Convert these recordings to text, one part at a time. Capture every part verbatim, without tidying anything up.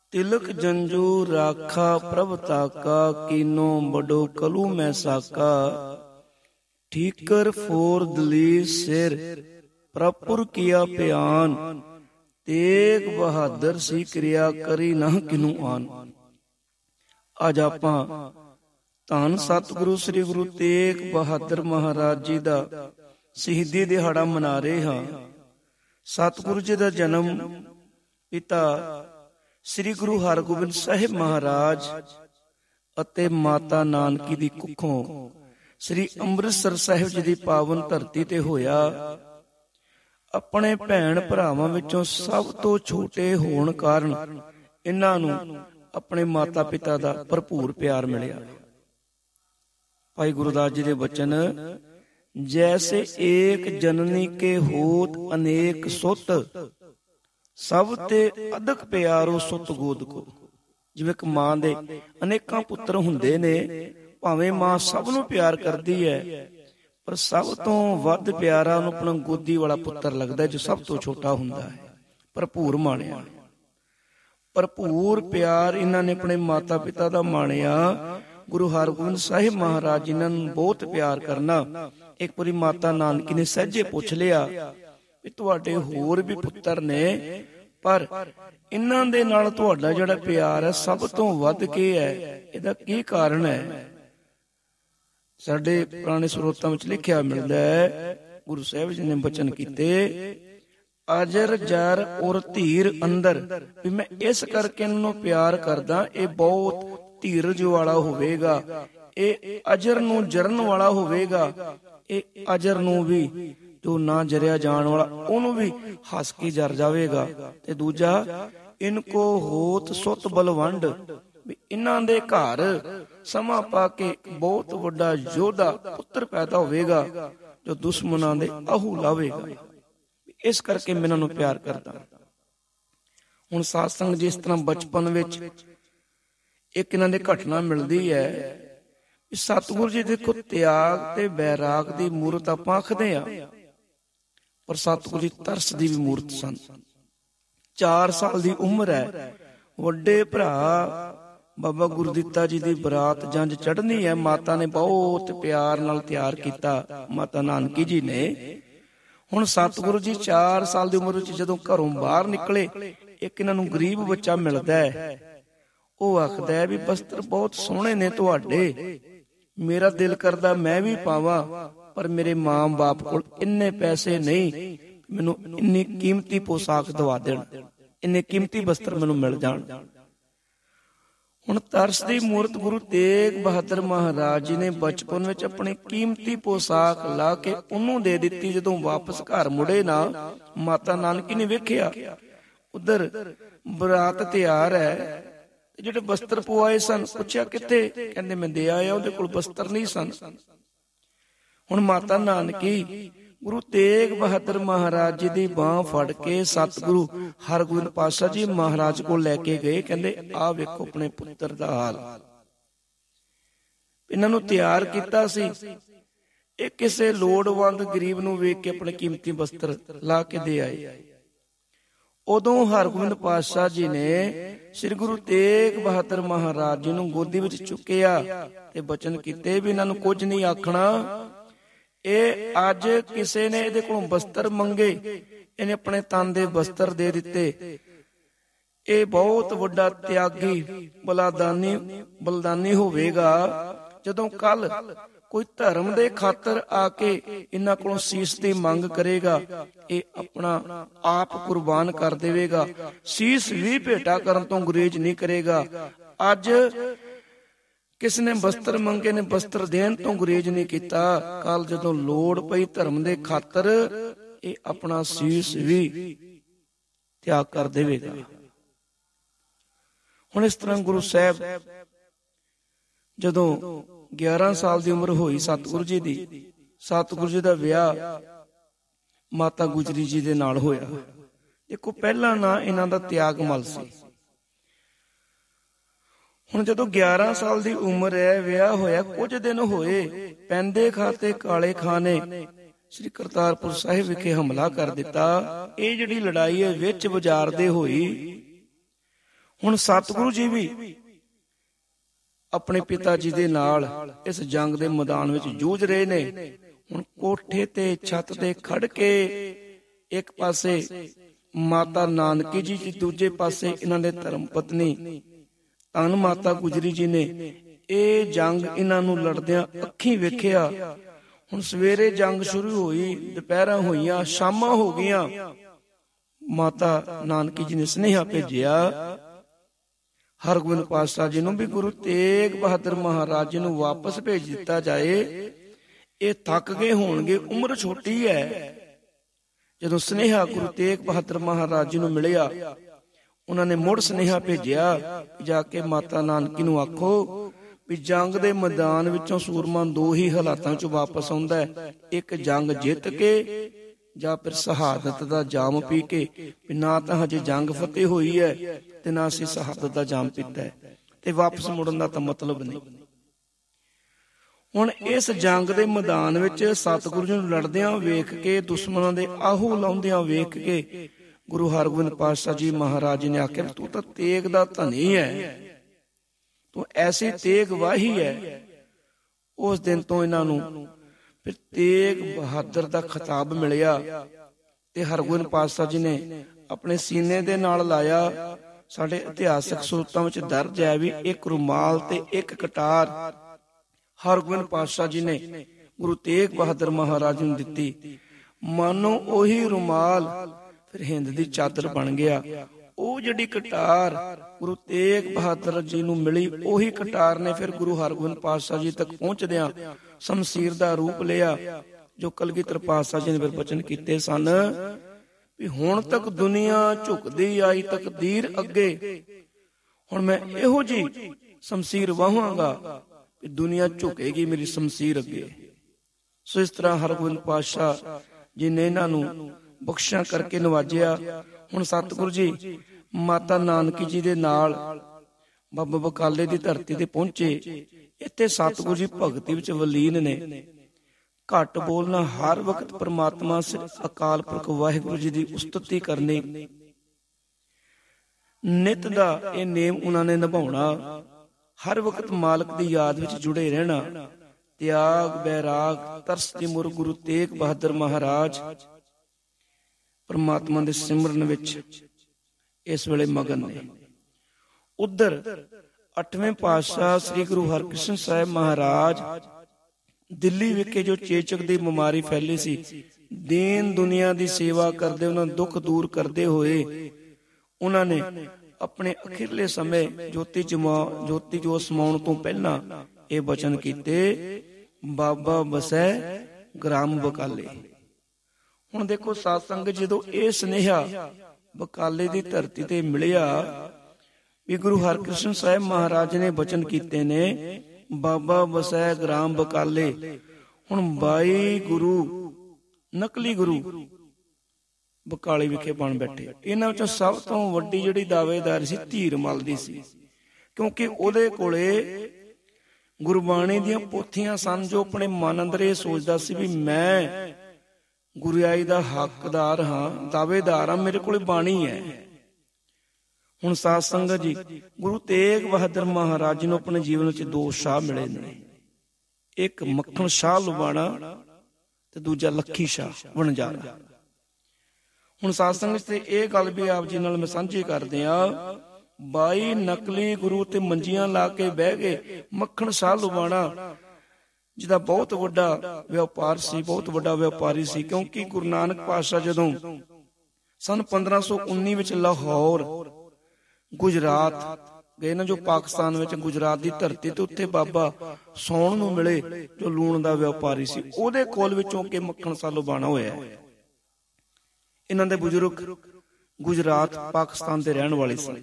ਤਿਲਕ ਜੰਜੂ ਰਾਖਾ ਪ੍ਰਭ ਤਾਕਾ, ਕੀਨੋ ਬਡੋ ਕਲੂ ਮੈਂ ਸਾਕਾ। ਠੀਕਰ ਫੋਰ ਦਲੀਰ ਸਿਰ, ਪ੍ਰਭੁਰ ਕੀਆ ਪਿਆਨ। ਤੇਗ ਬਹਾਦਰ ਸੀ ਕਿਰਿਆ, ਕਰੀ ਨਾ ਕਿਨੂ ਆਨ। ਅੱਜ ਆਪਾਂ ਧੰਨ ਸਤਿਗੁਰੂ ਸ੍ਰੀ ਗੁਰੂ ਤੇਗ ਬਹਾਦਰ ਮਹਾਰਾਜ ਜੀ ਦਾ ਸ਼ਹੀਦੀ ਦਿਹਾੜਾ ਮਨਾ ਰਹੇ ਹਾਂ। ਸਤਿਗੁਰੂ ਜੀ ਦਾ ਜਨਮ ਪਿਤਾ ਸ੍ਰੀ ਗੁਰੂ ਹਰਗੋਬਿੰਦ ਸਾਹਿਬ ਮਹਾਰਾਜ ਅਤੇ ਮਾਤਾ ਨਾਨਕੀ ਦੀ ਕੁੱਖੋਂ ਸ੍ਰੀ ਅੰਮ੍ਰਿਤਸਰ ਸਾਹਿਬ ਜੀ ਦੀ ਪਾਵਨ ਧਰਤੀ ਤੇ ਹੋਇਆ। ਆਪਣੇ ਭੈਣ ਭਰਾਵਾਂ ਵਿੱਚੋਂ ਸਭ ਤੋਂ ਛੋਟੇ ਹੋਣ ਕਾਰਨ ਇਹਨਾਂ ਨੂੰ ਆਪਣੇ ਮਾਤਾ ਪਿਤਾ ਦਾ ਭਰਪੂਰ ਪਿਆਰ ਮਿਲਿਆ। ਭਾਈ ਗੁਰਦਾਸ ਜੀ ਦੇ ਬਚਨ, ਜੈਸੇ ਏਕ ਜਨਨੀ ਕੇ ਹੋਤ ਅਨੇਕ ਸੁਤ, ਸਭ ਤੇ ਅਦਕ ਪਿਆਰੋ ਸੁਤ ਗੋਦ ਕੋ। ਜਿਵੇਂ ਇੱਕ ਮਾਂ ਦੇ ਅਨੇਕਾਂ ਪੁੱਤਰ ਹੁੰਦੇ ਨੇ, ਭਾਵੇਂ ਮਾਂ ਸਭ ਨੂੰ ਪਿਆਰ ਕਰਦੀ ਹੈ, ਪਰ ਸਭ ਤੋਂ ਵੱਧ ਪਿਆਰਾ ਉਹਨੂੰ ਆਪਣਾ ਗੋਦੀ ਵਾਲਾ ਪੁੱਤਰ ਲੱਗਦਾ ਜੋ ਸਭ ਤੋਂ ਛੋਟਾ ਹੁੰਦਾ ਹੈ। ਭਰਪੂਰ ਮਾਣਿਆ, ਭਰਪੂਰ ਪਿਆਰ ਇਹਨਾਂ ਨੇ ਆਪਣੇ ਮਾਤਾ ਪਿਤਾ ਦਾ ਮਾਣਿਆ। ਗੁਰੂ ਹਰਗੋਬਿੰਦ ਸਾਹਿਬ ਮਹਾਰਾਜ ਜੀ ਇਹਨਾਂ ਨੂੰ ਬਹੁਤ ਪਿਆਰ ਕਰਨਾ। ਇੱਕ ਵਾਰੀ ਮਾਤਾ ਨਾਨਕੀ ਨੇ ਸਹਿਜੇ ਪੁੱਛ ਲਿਆ ਵੀ ਤੁਹਾਡੇ ਹੋਰ ਵੀ ਪੁੱਤਰ ਨੇ, ਪਰ ਇਹਨਾਂ ਦੇ ਨਾਲ ਤੁਹਾਡਾ ਜਿਹੜਾ ਪਿਆਰ ਹੈ ਸਭ ਤੋਂ ਵੱਧ ਕੇ ਹੈ, ਇਹਦਾ ਕੀ ਕਾਰਨ ਹੈ? ਸਾਡੇ ਪੁਰਾਣੇ ਸਰੋਤਾਂ ਵਿੱਚ ਲਿਖਿਆ ਮਿਲਦਾ ਹੈ, ਗੁਰੂ ਸਾਹਿਬ ਜੀ ਨੇ ਬਚਨ ਕੀਤੇ, ਅਜਰ ਜਰ ਔਰ ਧੀਰ ਅੰਦਰ, ਵੀ ਮੈਂ ਇਸ ਕਰਕੇ ਇਹਨਾਂ ਨੂੰ ਪਿਆਰ ਕਰਦਾ, ਇਹ ਬਹੁਤ ਧੀਰਜ ਵਾਲਾ ਹੋਵੇਗਾ, ਇਹ ਅਜਰ ਨੂੰ ਜਰਨ ਵਾਲਾ ਹੋਵੇਗਾ, ਇਹ ਅਜਰ ਨੂੰ ਵੀ ਜੋ ਨਾ ਜਰਿਆ ਜਾਣ ਵਾਲਾ ਉਹਨੂੰ ਵੀ ਹੱਸ ਕੇ ਜਰ ਜਾਵੇਗਾ। ਤੇ ਦੂਜਾ, ਇਨਕੋ ਹੋਤ ਸੁਤ ਬਲਵੰਡ, ਵੀ ਇਹਨਾਂ ਦੇ ਘਰ ਸਮਾਂ ਪਾ ਕੇ ਬਹੁਤ ਵੱਡਾ ਯੋਧਾ ਪੁੱਤਰ ਪੈਦਾ ਹੋਵੇਗਾ ਜੋ ਦੁਸ਼ਮਣਾਂ ਦੇ ਆਹੂ ਲਾਵੇਗਾ। ਇਸ ਕਰਕੇ ਮੈਂ ਇਹਨਾਂ ਨੂੰ ਪਿਆਰ ਕਰਦਾ। ਹੁਣ ਸਾਧ ਸੰਗਤ ਜਿਸ ਤਰ੍ਹਾਂ ਬਚਪਨ ਵਿੱਚ ਇੱਕ ਇਹਨਾਂ ਦੀ ਘਟਨਾ ਮਿਲਦੀ ਹੈ, ਸਤਿਗੁਰੂ ਜੀ ਦੇਖੋ ਤਿਆਗ ਤੇ ਬੈਰਾਗ ਦੀ ਮੂਰਤ ਆਪਾਂ ਆਖਦੇ ਆ, ਪਰ ਸਤਿਗੁਰੂ ਜੀ ਤਰਸ ਦੀ ਵੀ ਮੂਰਤ ਸਨ। ਚਾਰ ਸਾਲ ਦੀ ਉਮਰ ਹੈ, ਵੱਡੇ ਭਰਾ ਬਾਬਾ ਗੁਰਦਿੱਤਾ ਜੀ ਦੀ ਬਰਾਤ ਜੰਝ ਚੜ੍ਹਨੀ ਹੈ। ਮਾਤਾ ਨੇ ਬਹੁਤ ਪਿਆਰ ਨਾਲ ਤਿਆਰ ਕੀਤਾ, ਮਾਤਾ ਨਾਨਕੀ ਜੀ ਨੇ। ਹੁਣ ਸਤਿਗੁਰੂ ਜੀ ਚਾਰ ਸਾਲ ਦੀ ਉਮਰ ਵਿੱਚ ਜਦੋਂ ਘਰੋਂ ਬਾਹਰ ਨਿਕਲੇ, ਇੱਕ ਇਹਨਾਂ ਨੂੰ ਗਰੀਬ ਬੱਚਾ ਮਿਲਦਾ ਹੈ। ਉਹ ਆਖਦਾ ਹੈ ਵੀ ਬਸਤਰ ਬਹੁਤ ਸੋਹਣੇ ਨੇ ਤੁਹਾਡੇ, ਮੇਰਾ ਦਿਲ ਕਰਦਾ ਮੈਂ ਵੀ ਪਾਵਾਂ, ਪਰ ਮੇਰੇ ਮਾਂ ਬਾਪ ਕੋਲ ਇੰਨੇ ਪੈਸੇ ਨਹੀਂ, ਮੈਨੂੰ ਇੰਨੀ ਕੀਮਤੀ ਪੋਸ਼ਾਕ ਦਵਾ ਦੇਣ, ਇੰਨੇ ਕੀਮਤੀ ਬਸਤਰ ਮੈਨੂੰ ਮਿਲ ਜਾਣ। ਹੁਣ ਤਰਸ ਦੀ ਮੂਰਤ ਗੁਰੂ ਤੇਗ ਬਹਾਦਰ ਮਹਾਰਾਜ ਜੀ ਨੇ ਬਚਪਨ ਵਿੱਚ ਆਪਣੀ ਕੀਮਤੀ ਪੋਸ਼ਾਕ ਲਾ ਕੇ ਉਹਨੂੰ ਦੇ ਦਿੱਤੀ। ਜਦੋਂ ਵਾਪਸ ਘਰ ਮੁੜੇ ਨਾ, ਮਾਤਾ ਨਾਨਕੀ ਨੇ ਵੇਖਿਆ ਉਧਰ ਬਰਾਤ ਤਿਆਰ ਹੈ, ਜਿਹੜੇ ਬਸਤਰ ਪਵਾਏ ਸਨ, ਪੁੱਛਿਆ ਕਿੱਥੇ? ਕਹਿੰਦੇ ਮੈਂ ਦੇ ਆਇਆ, ਉਹਦੇ ਕੋਲ ਬਸਤਰ ਨਹੀਂ ਸਨ। ਹੁਣ ਮਾਤਾ ਨਾਨਕੀ ਗੁਰੂ ਤੇਗ ਬਹਾਦਰ ਮਹਾਰਾਜ ਜੀ ਦੀ ਬਾਂਹ ਫੜ ਕੇ ਸਤਿਗੁਰੂ ਹਰਗੋਬਿੰਦ ਪਾਤਸ਼ਾਹ ਜੀ ਮਹਾਰਾਜ ਕੋਲ ਲੈ ਕੇ ਗਏ। ਕਹਿੰਦੇ ਆਹ ਵੇਖੋ ਆਪਣੇ ਪੁੱਤਰ ਦਾ ਹਾਲ, ਇਹਨਾਂ ਨੂੰ ਤਿਆਰ ਕੀਤਾ ਸੀ, ਇਹ ਕਿਸੇ ਲੋੜਵੰਦ ਗਰੀਬ ਨੂੰ ਵੇਖ ਕੇ ਆਪਣੇ ਕੀਮਤੀ ਬਸਤਰ ਲਾ ਕੇ ਦੇ ਆਏ। ਉਦੋਂ ਹਰਗੋਬਿੰਦ ਪਾਤਸ਼ਾਹ ਜੀ ਨੇ ਸ੍ਰੀ ਗੁਰੂ ਤੇਗ ਬਹਾਦਰ ਮਹਾਰਾਜ ਜੀ ਨੂੰ ਗੋਦੀ ਵਿੱਚ ਚੁੱਕਿਆ ਤੇ ਬਚਨ ਕੀਤੇ ਵੀ ਇਹਨਾਂ ਨੂੰ ਕੁਝ ਨਹੀਂ ਆਖਣਾ। ਇਹ ਅੱਜ ਕਿਸੇ ਨੇ ਇਹਦੇ ਕੋਲੋਂ ਬਸਤਰ ਮੰਗੇ, ਇਹਨੇ ਆਪਣੇ ਤਨ ਦੇ ਬਸਤਰ ਦੇ ਦਿੱਤੇ। ਇਹ ਬਹੁਤ ਵੱਡਾ ਤਿਆਗੀ ਬਲਾਦਾਨੀ ਬਲਦਾਨੀ ਹੋਵੇਗਾ। ਜਦੋਂ ਕੱਲ ਕੋਈ ਧਰਮ ਦੇ ਖਾਤਰ ਆ ਕੇ ਇਹਨਾਂ ਕੋਲੋਂ ਸੀਸ ਦੀ ਮੰਗ ਕਰੇਗਾ, ਇਹ ਆਪਣਾ ਆਪ ਕੁਰਬਾਨ ਕਰ ਦੇਵੇਗਾ, ਸੀਸ ਵੀ ਭੇਟਾ ਕਰਨ ਤੋਂ ਗੁਰੇਜ਼ ਨਹੀਂ ਕਰੇਗਾ। ਅੱਜ ਕਿਸ ਨੇ ਬਸਤਰ ਮੰਗੇ ਨੇ ਬਸਤਰ ਦੇਣ ਤੋਂ ਗੁਰੇਜ਼ ਨਹੀਂ ਕੀਤਾ, ਕੱਲ ਜਦੋਂ ਲੋੜ ਪਈ ਧਰਮ ਦੇ ਖਾਤਰ ਇਹ ਆਪਣਾ ਸੀਸ ਵੀ ਤਿਆਗ ਕਰ ਦੇਵੇਗਾ। ਹੁਣ ਇਸ ਤਰ੍ਹਾਂ ਗੁਰੂ ਸਾਹਿਬ ਜਦੋਂ ਗਿਆਰਾਂ ਸਾਲ ਦੀ ਉਮਰ ਹੋਈ ਸਤਿਗੁਰੂ ਜੀ ਦੀ, ਸਤਿਗੁਰੂ ਜੀ ਦਾ ਵਿਆਹ ਮਾਤਾ ਗੁਜਰੀ ਜੀ ਦੇ ਨਾਲ ਹੋਇਆ। ਦੇਖੋ ਪਹਿਲਾਂ ਨਾ ਇਹਨਾਂ ਦਾ ਤਿਆਗਮਲ ਸੀ। ਹੁਣ ਜਦੋਂ ਗਿਆਰਾਂ ਸਾਲ ਦੀ ਉਮਰ ਹੈ, ਵਿਆਹ ਹੋਇਆ, ਕੁਝ ਦਿਨ ਹੋਏ, ਪੈਂਦੇ ਖਾਤੇ ਕਾਲੇ ਖਾਂ ਨੇ ਸ੍ਰੀ ਕਰਤਾਰਪੁਰ ਸਾਹਿਬ ਵਿਖੇ ਹਮਲਾ ਕਰ ਦਿੱਤਾ। ਇਹ ਜਿਹੜੀ ਲੜਾਈ ਹੈ ਵਿੱਚ ਬਾਜ਼ਾਰ ਦੇ ਹੋਈ। ਹੁਣ ਸਤਿਗੁਰੂ ਜੀ ਵੀ ਆਪਣੇ ਪਿਤਾ ਜੀ ਦੇ ਨਾਲ ਇਸ ਜੰਗ ਦੇ ਮੈਦਾਨ ਵਿੱਚ ਜੂਝ ਰਹੇ ਨੇ। ਹੁਣ ਕੋਠੇ ਤੇ ਛੱਤ ਤੇ ਖੜ ਕੇ ਇੱਕ ਪਾਸੇ ਮਾਤਾ ਨਾਨਕੀ ਜੀ ਜੀ, ਦੂਜੇ ਪਾਸੇ ਇਹਨਾਂ ਦੇ ਧਰਮ ਪਤਨੀ ਧੰਨ ਮਾਤਾ ਗੁਜਰੀ ਜੀ ਨੇ ਇਹ ਜੰਗ ਇਹਨਾਂ ਨੂੰ ਲੜਦਿਆਂ ਅੱਖੀਂ ਵੇਖਿਆ। ਹੁਣ ਸਵੇਰੇ ਜੰਗ ਸ਼ੁਰੂ ਹੋਈ, ਦੁਪਹਿਰਾਂ ਹੋਈਆਂ, ਸ਼ਾਮਾਂ ਹੋ ਗਈਆਂ। ਮਾਤਾ ਨਾਨਕੀ ਜੀ ਨੇ ਸੁਨੇਹਾ ਭੇਜਿਆ ਹਰਗੋਬਿੰਦ ਪਾਤਸ਼ਾਹ ਜੀ ਨੂੰ ਵੀ ਗੁਰੂ ਤੇਗ ਬਹਾਦਰ ਮਹਾਰਾਜ ਜੀ ਨੂੰ ਵਾਪਸ ਭੇਜ ਦਿੱਤਾ ਜਾਏ, ਇਹ ਥੱਕ ਗਏ ਹੋਣਗੇ, ਉਮਰ ਛੋਟੀ ਹੈ। ਜਦੋਂ ਸੁਨੇਹਾ ਗੁਰੂ ਤੇਗ ਬਹਾਦਰ ਮਹਾਰਾਜ ਜੀ ਨੂੰ ਮਿਲਿਆ, ਉਹਨਾਂ ਨੇ ਮੁੜ ਸੁਨੇਹਾ ਭੇਜਿਆ ਜਾ ਕੇ ਮਾਤਾ ਨਾਨਕੀ ਨੂੰ ਆਖੋ ਵੀ ਜੰਗ ਦੇ ਮੈਦਾਨ ਵਿੱਚੋਂ ਸੂਰਮਾ ਦੋ ਹੀ ਹਾਲਾਤਾਂ ਚ ਵਾਪਸ ਆਉਂਦਾ ਹੈ, ਇੱਕ ਜੰਗ ਜਿੱਤ ਕੇ ਜਾਂ ਫਿਰ ਸ਼ਹਾਦਤ ਦਾ ਜਾਮ ਪੀ ਕੇ। ਵੀ ਨਾ ਤਾਂ ਹਜੇ ਜੰਗ ਫਤਿਹ ਹੋਈ ਹੈ ਤੇ ਨਾ ਅਸੀਂ ਸ਼ਹਾਦਤ ਦਾ ਜਾਮ ਪੀਤਾ ਹੈ, ਤੇ ਵਾਪਸ ਮੁੜਨ ਦਾ ਤਾਂ ਮਤਲਬ ਨਹੀਂ। ਹੁਣ ਇਸ ਜੰਗ ਦੇ ਮੈਦਾਨ ਵਿੱਚ ਸਤਿਗੁਰੂ ਜੀ ਨੂੰ ਲੜਦਿਆਂ ਵੇਖ ਕੇ, ਦੁਸ਼ਮਣਾਂ ਦੇ ਆਹੂ ਲਾਉਂਦਿਆਂ ਵੇਖ ਕੇ ਗੁਰੂ ਹਰਗੋਬਿੰਦ ਪਾਤਸ਼ਾਹ ਜੀ ਮਹਾਰਾਜ ਨੇ ਆਖਿਆ ਤੂੰ ਤਾਂ ਤੇਗ ਦਾ ਧਨੀ ਹੈ, ਤੂੰ ਐਸੀ ਤੇਗ ਵਾਹੀ ਹੈ। ਉਸ ਦਿਨ ਤੋਂ ਇਹਨਾਂ ਨੂੰ ਫਿਰ ਤੇਗ ਬਹਾਦਰ ਦਾ ਖਿਤਾਬ ਮਿਲਿਆ ਤੇ ਹਰਗੋਬਿੰਦ ਪਾਤਸ਼ਾਹ ਜੀ ਨੇ ਆਪਣੇ ਸੀਨੇ ਦੇ ਨਾਲ ਲਾਇਆ। ਸਾਡੇ ਇਤਿਹਾਸਕ ਸਰੋਤਾਂ ਵਿੱਚ ਦਰਜ ਹੈ ਵੀ ਇੱਕ ਰੁਮਾਲ ਤੇ ਇੱਕ ਕਟਾਰ ਹਰਗੋਬਿੰਦ ਪਾਤਸ਼ਾਹ ਜੀ ਨੇ ਗੁਰੂ ਤੇਗ ਬਹਾਦਰ ਮਹਾਰਾਜ ਨੂੰ ਦਿੱਤੀ। ਮਾਨੋ ਉਹੀ ਰੁਮਾਲ ਫਿਰ ਹਿੰਦ ਦੀ ਚਾਦਰ ਬਣ ਗਿਆ। ਉਹ ਜਿਹੜੀ ਕਟਾਰ ਗੁਰੂ ਤੇਗ ਬਹਾਦਰ ਜੀ ਨੂੰ ਮਿਲੀ, ਉਹੀ ਕਟਾਰ ਨੇ ਫਿਰ ਗੁਰੂ ਹਰਗੋਬਿੰਦ ਪਾਤਸ਼ਾਹ ਜੀ ਤੱਕ ਪਹੁੰਚਦਿਆਂ ਸ਼ਮਸ਼ੀਰ ਦਾ ਰੂਪ ਲਿਆ, ਜੋ ਕਲਗੀਧਰ ਪਾਤਸ਼ਾਹ ਜੀ ਨੇ ਫਿਰ ਬਚਨ ਕੀਤੇ ਸਨ ਵੀ ਹੁਣ ਤੱਕ ਦੁਨੀਆ ਝੁਕਦੀ ਆਈ ਤਕਦੀਰ ਅੱਗੇ, ਹੁਣ ਮੈਂ ਇਹੋ ਜੀ ਸ਼ਮਸ਼ੀਰ ਵਾਹਾਂਗਾ ਵੀ ਦੁਨੀਆ ਝੁਕੇਗੀ ਮੇਰੀ ਸ਼ਮਸ਼ੀਰ ਅੱਗੇ। ਸੋ ਇਸ ਤਰ੍ਹਾਂ ਹਰਗੋਬਿੰਦ ਪਾਤਸ਼ਾਹ ਜੀ ਨੇ ਇਹਨਾਂ ਨੂੰ ਬਖਸ਼ਿਸ਼ਾਂ ਕਰਕੇ ਨਵਾਜਿਆ। ਹੁਣ ਸਤਿਗੁਰੂ ਜੀ ਮਾਤਾ ਨਾਨਕੀ ਜੀ ਦੇ ਨਾਲ ਬਾਬਾ ਬਕਾਲੇ ਦੀ ਧਰਤੀ ਤੇ ਪਹੁੰਚੇ। ਇੱਥੇ ਸਤਿਗੁਰੂ ਜੀ ਭਗਤੀ ਵਿੱਚ ਵਲੀਨ ਨੇ। ਘੱਟ ਬੋਲਣਾ, ਹਰ ਵਕਤ ਪ੍ਰਮਾਤਮਾ ਅਕਾਲ ਪੁਰਖ ਵਾਹਿਗੁਰੂ ਜੀ ਦੀ ਉਸਤਤੀ ਕਰਨੀ, ਨਿਤ ਦਾ ਇਹ ਨੇਮ ਉਹਨਾਂ ਨੇ ਨਿਭਾਉਣਾ। ਹਰ ਵਕਤ ਮਾਲਕ ਦੀ ਯਾਦ ਵਿੱਚ ਜੁੜੇ ਰਹਿਣਾ। ਤਿਆਗ, ਬੈਰਾਗ, ਤਰਸ ਦੀ ਮੁਰ ਗੁਰੂ ਤੇਗ ਬਹਾਦਰ ਮਹਾਰਾਜ ਪਰਮਾਤਮਾ ਦੇ ਸਿਮਰਨ ਵਿੱਚ ਇਸ ਵੇਲੇ ਮਗਨ ਨੇ। ਉਧਰ ਅੱਠਵੇਂ ਪਾਤਸ਼ਾਹ ਸ੍ਰੀ ਗੁਰੂ ਹਰਕ੍ਰਿਸ਼ਨ ਸਾਹਿਬ ਮਹਾਰਾਜ ਦਿੱਲੀ ਵਿਖੇ ਜੋ ਚੇਚਕ ਦੀ ਬਿਮਾਰੀ ਫੈਲੀ ਸੀ, ਦੀਨ ਦੁਨੀਆ ਦੀ ਸੇਵਾ ਕਰਦੇ, ਉਹਨਾਂ ਦੁੱਖ ਦੂਰ ਕਰਦੇ ਹੋਏ ਉਹਨਾਂ ਨੇ ਆਪਣੇ ਅਖੀਰਲੇ ਸਮੇਂ ਜੋਤੀ ਜਮਾ ਜੋਤੀ ਜੋਤ ਸਮਾਉਣ ਤੋਂ ਪਹਿਲਾਂ ਇਹ ਬਚਨ ਕੀਤੇ, ਬਾਬਾ ਬਸੈ ਗ੍ਰਾਮ ਬਕਾਲੇ। ਹੁਣ ਦੇਖੋ ਸਾਧ ਸੰਗਤ, ਜਦੋਂ ਇਹ ਸੁਨੇਹਾ ਬਕਾਲੇ ਦੀ ਧਰਤੀ ਤੇ ਮਿਲਿਆ ਵੀ ਗੁਰੂ ਹਰਕ੍ਰਿਸ਼ਨ ਸਾਹਿਬ ਮਹਾਰਾਜ ਨੇ ਬਚਨ ਕੀਤੇ ਨੇ, ਬਾਬਾ ਬਸੈ ਗ੍ਰਾਮ ਬਕਾਲੇ। ਹੁਣ ਬਾਈ ਗੁਰੂ, ਨਕਲੀ ਗੁਰੂ ਬਕਾਲੇ ਵਿਖੇ ਬਣ ਬੈਠੇ। ਇਹਨਾਂ ਵਿੱਚੋਂ ਸਭ ਤੋਂ ਵੱਡੀ ਜਿਹੜੀ ਦਾਅਵੇਦਾਰ ਸੀ ਧੀਰ ਮਲ ਦੀ ਸੀ, ਕਿਉਂਕਿ ਉਹਦੇ ਕੋਲੇ ਗੁਰਬਾਣੀ ਦੀਆਂ ਪੋਥੀਆਂ ਸਨ, ਜੋ ਆਪਣੇ ਮਨ ਅੰਦਰ ਇਹ ਸੋਚਦਾ ਸੀ ਵੀ ਮੈਂ ਗੁਰਿਆਈ ਦਾ ਹੱਕਦਾਰ ਹਾਂ, ਦਾਅਵੇਦਾਰ ਹਾਂ, ਮੇਰੇ ਕੋਲ ਬਾਣੀ ਹੈ। ਹੁਣ ਸਾਧ ਸੰਗਤ ਜੀ, ਗੁਰੂ ਤੇਗ ਬਹਾਦਰ ਮਹਾਰਾਜ ਨੂੰ ਆਪਣੇ ਜੀਵਨ ਵਿੱਚ ਦੋ ਸ਼ਾਹ ਮਿਲੇ ਨੇ, ਇੱਕ ਮੱਖਣ ਸ਼ਾਹ ਲੁਬਾਣਾ ਤੇ ਦੂਜਾ ਲੱਖੀ ਸ਼ਾਹ ਵਣਜਾਰਾ। ਹੁਣ ਸਾਧ ਸੰਗਤ ਤੇ ਇਹ ਗੱਲ ਵੀ ਆਪ ਜੀ ਨਾਲ ਮੈਂ ਸਾਂਝੀ ਕਰਦੇ ਆ, ਬਾਈ ਨਕਲੀ ਗੁਰੂ ਤੇ ਮੰਜੀਆਂ ਲਾ ਕੇ ਬਹਿ ਗਏ। ਮੱਖਣ ਸ਼ਾਹ ਲੁਬਾਣਾ ਜਿਹਦਾ ਬਹੁਤ ਵੱਡਾ ਵਪਾਰ ਸੀ, ਬਹੁਤ ਵੱਡਾ ਵਪਾਰੀ ਸੀ, ਕਿਉਂਕਿ ਗੁਰੂ ਨਾਨਕ ਪਾਤਸ਼ਾਹ ਜਦੋਂ ਸਨ ਪੰਦਰਾਂ ਸੌ ਉੱਨੀ ਵਿੱਚ ਲਾਹੌਰ ਗੁਜਰਾਤ ਗਏ ਨਾ, ਜੋ ਪਾਕਿਸਤਾਨ ਵਿੱਚ ਗੁਜਰਾਤ ਦੀ ਧਰਤੀ ਤੇ, ਉੱਥੇ ਬਾਬਾ ਸੌਣ ਨੂੰ ਮਿਲੇ ਜੋ ਲੂਣ ਦਾ ਵਪਾਰੀ ਸੀ, ਉਹਦੇ ਕੋਲ ਵਿੱਚੋਂ ਕਿ ਮੱਖਣ ਸ਼ਾਹ ਲੁਬਾਣਾ ਹੋਇਆ। ਇਹਨਾਂ ਦੇ ਬਜ਼ੁਰਗ ਗੁਜਰਾਤ ਪਾਕਿਸਤਾਨ ਦੇ ਰਹਿਣ ਵਾਲੇ ਸਨ।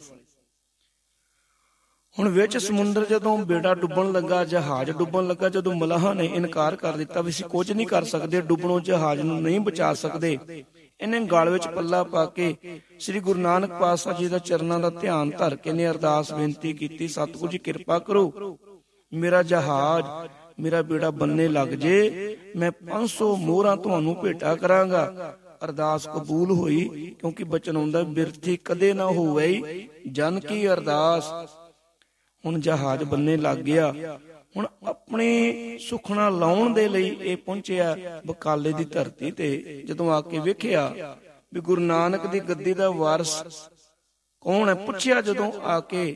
ਹੁਣ ਵਿੱਚ ਸਮੁੰਦਰ ਜਦੋਂ ਬੇੜਾ ਡੁੱਬਣ ਲੱਗਾ, ਜਹਾਜ਼ ਡੁੱਬਣ ਲੱਗਾ, ਜਦੋਂ ਮਲਾਹਾਂ ਨੇ ਇਨਕਾਰ ਕਰ ਦਿੱਤਾ ਵੀ ਅਸੀਂ ਕੁਝ ਨਹੀਂ ਕਰ ਸਕਦੇ, ਡੁੱਬਣੋਂ ਜਹਾਜ਼ ਨੂੰ ਨਹੀਂ ਬਚਾ ਸਕਦੇ, ਇਹਨੇ ਗਲ ਵਿੱਚ ਪੱਲਾ ਪਾ ਕੇ ਸ੍ਰੀ ਗੁਰੂ ਨਾਨਕ ਪਾਤਸ਼ਾਹ ਜੀ ਦਾ ਚਰਨਾਂ ਦਾ ਧਿਆਨ ਧਰ ਕੇ ਨੇ ਅਰਦਾਸ ਬੇਨਤੀ ਕੀਤੀ, ਸਤਿਗੁਰੂ ਜੀ ਕਿਰਪਾ ਕਰੋ, ਮੇਰਾ ਜਹਾਜ਼, ਮੇਰਾ ਬੇੜਾ ਬੰਨੇ ਲੱਗ ਜੇ, ਮੈਂ ਪੰਜ ਸੌ ਮੋਹਰਾਂ ਤੁਹਾਨੂੰ ਭੇਟਾ ਕਰਾਂਗਾ, ਅਰਦਾਸ ਕਬੂਲ ਹੋਈ, ਕਿਉਂਕਿ ਬਚਨ ਹੁੰਦਾ ਬਿਰਥੀ ਕਦੇ ਨਾ ਹੋਵੇ ਜਨ ਕੀ ਅਰਦਾਸ। ਹੁਣ ਜਹਾਜ਼ ਬੰਨੇ ਲੱਗ ਗਿਆ। ਹੁਣ ਆਪਣੀ ਸੁਖਣਾ ਲਾਉਣ ਦੇ ਲਈ ਇਹ ਪਹੁੰਚਿਆ ਬਕਾਲੇ ਦੀ ਧਰਤੀ ਤੇ। ਜਦੋਂ ਆ ਕੇ ਵੇਖਿਆ ਵੀ ਗੁਰੂ ਨਾਨਕ ਦੀ ਗੱਦੀ ਦਾ ਵਾਰਿਸ ਕੌਣ ਹੈ, ਪੁੱਛਿਆ ਜਦੋਂ ਆ ਕੇ,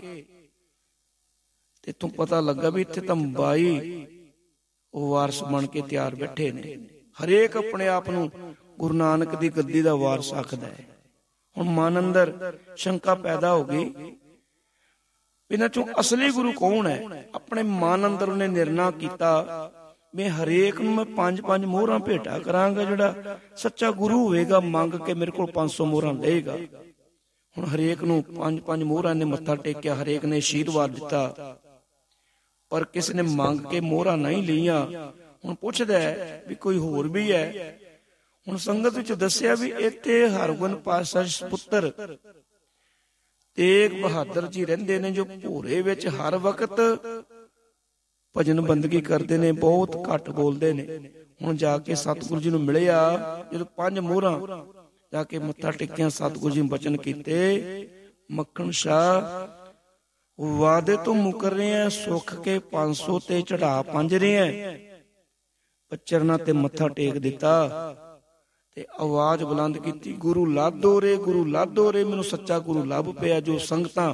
ਤੇ ਇੱਥੋਂ ਪਤਾ ਲੱਗਾ ਵੀ ਇੱਥੇ ਤਾਂ ਬਾਈ ਉਹ ਵਾਰਿਸ ਬਣ ਕੇ ਤਿਆਰ ਬੈਠੇ ਨੇ। ਹਰੇਕ ਆਪਣੇ ਆਪ ਨੂੰ ਗੁਰੂ ਨਾਨਕ ਦੀ ਗੱਦੀ ਦਾ ਵਾਰਿਸ ਆਖਦਾ ਹੈ। ਹੁਣ ਮਨ ਅੰਦਰ ਸ਼ੰਕਾ ਪੈਦਾ ਹੋ ਗਈ, ਇਹਨਾਂ ਚੋਂ ਅਸਲੀ ਗੁਰੂ ਕੌਣ ਹੈ। ਆਪਣੇ ਮਨ ਅੰਦਰ ਉਹਨੇ ਨਿਰਣਾ ਕੀਤਾ ਮੈਂ ਹਰੇਕ ਨੂੰ ਮੈਂ ਪੰਜ ਪੰਜ ਮੋਹਰਾਂ ਭੇਟਾ ਕਰਾਂਗਾ, ਜਿਹੜਾ ਸੱਚਾ ਗੁਰੂ ਹੋਵੇਗਾ ਮੰਗ ਕੇ ਮੇਰੇ ਕੋਲ ਪੰਜ ਸੌ ਮੋਹਰਾਂ ਲਏਗਾ। ਹੁਣ ਹਰੇਕ ਨੂੰ ਪੰਜ ਪੰਜ ਮੋਹਰਾਂ ਨੇ ਮੱਥਾ ਟੇਕਿਆ, ਹਰੇਕ ਨੇ ਆਸ਼ੀਰਵਾਦ ਦਿੱਤਾ, ਪਰ ਕਿਸੇ ਨੇ ਮੰਗ ਕੇ ਮੋਹਰਾਂ ਨਹੀਂ ਲਈਆਂ। ਹੁਣ ਪੁੱਛਦਾ ਹੈ ਵੀ ਕੋਈ ਹੋਰ ਵੀ ਹੈ। ਹੁਣ ਸੰਗਤ ਵਿੱਚ ਦੱਸਿਆ ਵੀ ਇੱਥੇ ਹਰਗੋਬਿੰਦ ਪਾਤਸ਼ਾਹ ਸਪੁੱਤਰ ਤੇਗ ਬਹਾਦਰ ਜੀ ਰਹਿੰਦੇ ਨੇ, ਜੋ ਭੋਰੇ ਵਿੱਚ ਹਰ ਵਕਤ ਭਜਨ ਬੰਦਗੀ ਕਰਦੇ ਨੇ, ਬਹੁਤ ਘੱਟ ਬੋਲਦੇ ਨੇ। ਹੁਣ ਜਾ ਕੇ ਸਤਿਗੁਰੂ ਜੀ ਨੂੰ ਮਿਲਿਆ, ਜਦੋਂ ਪੰਜ ਮੋਹਰਾਂ ਜਾ ਕੇ ਮੱਥਾ ਟੇਕਿਆ, ਸਤਿਗੁਰੂ ਜੀ ਨੇ ਬਚਨ ਕੀਤੇ, ਮੱਖਣ ਸ਼ਾਹ ਵਾਦੇ ਤੋਂ ਮੁਕਰ ਰਿਹਾ, ਸੁੱਖ ਕੇ ਪੰਜ ਸੌ ਤੇ ਚੜਾ ਪੰਜ ਰਿਹਾ। ਚਰਨਾਂ ਤੇ ਮੱਥਾ ਟੇਕ ਦਿੱਤਾ ਤੇ ਆਵਾਜ਼ ਬੁਲੰਦ ਕੀਤੀ, ਗੁਰੂ ਲਾਧੋ ਰੇ, ਗੁਰੂ ਲਾਧੋ ਰੇ। ਮੈਨੂੰ ਸੱਚਾ ਗੁਰੂ ਲੱਭ ਪਿਆ। ਜੋ ਸੰਗਤਾਂ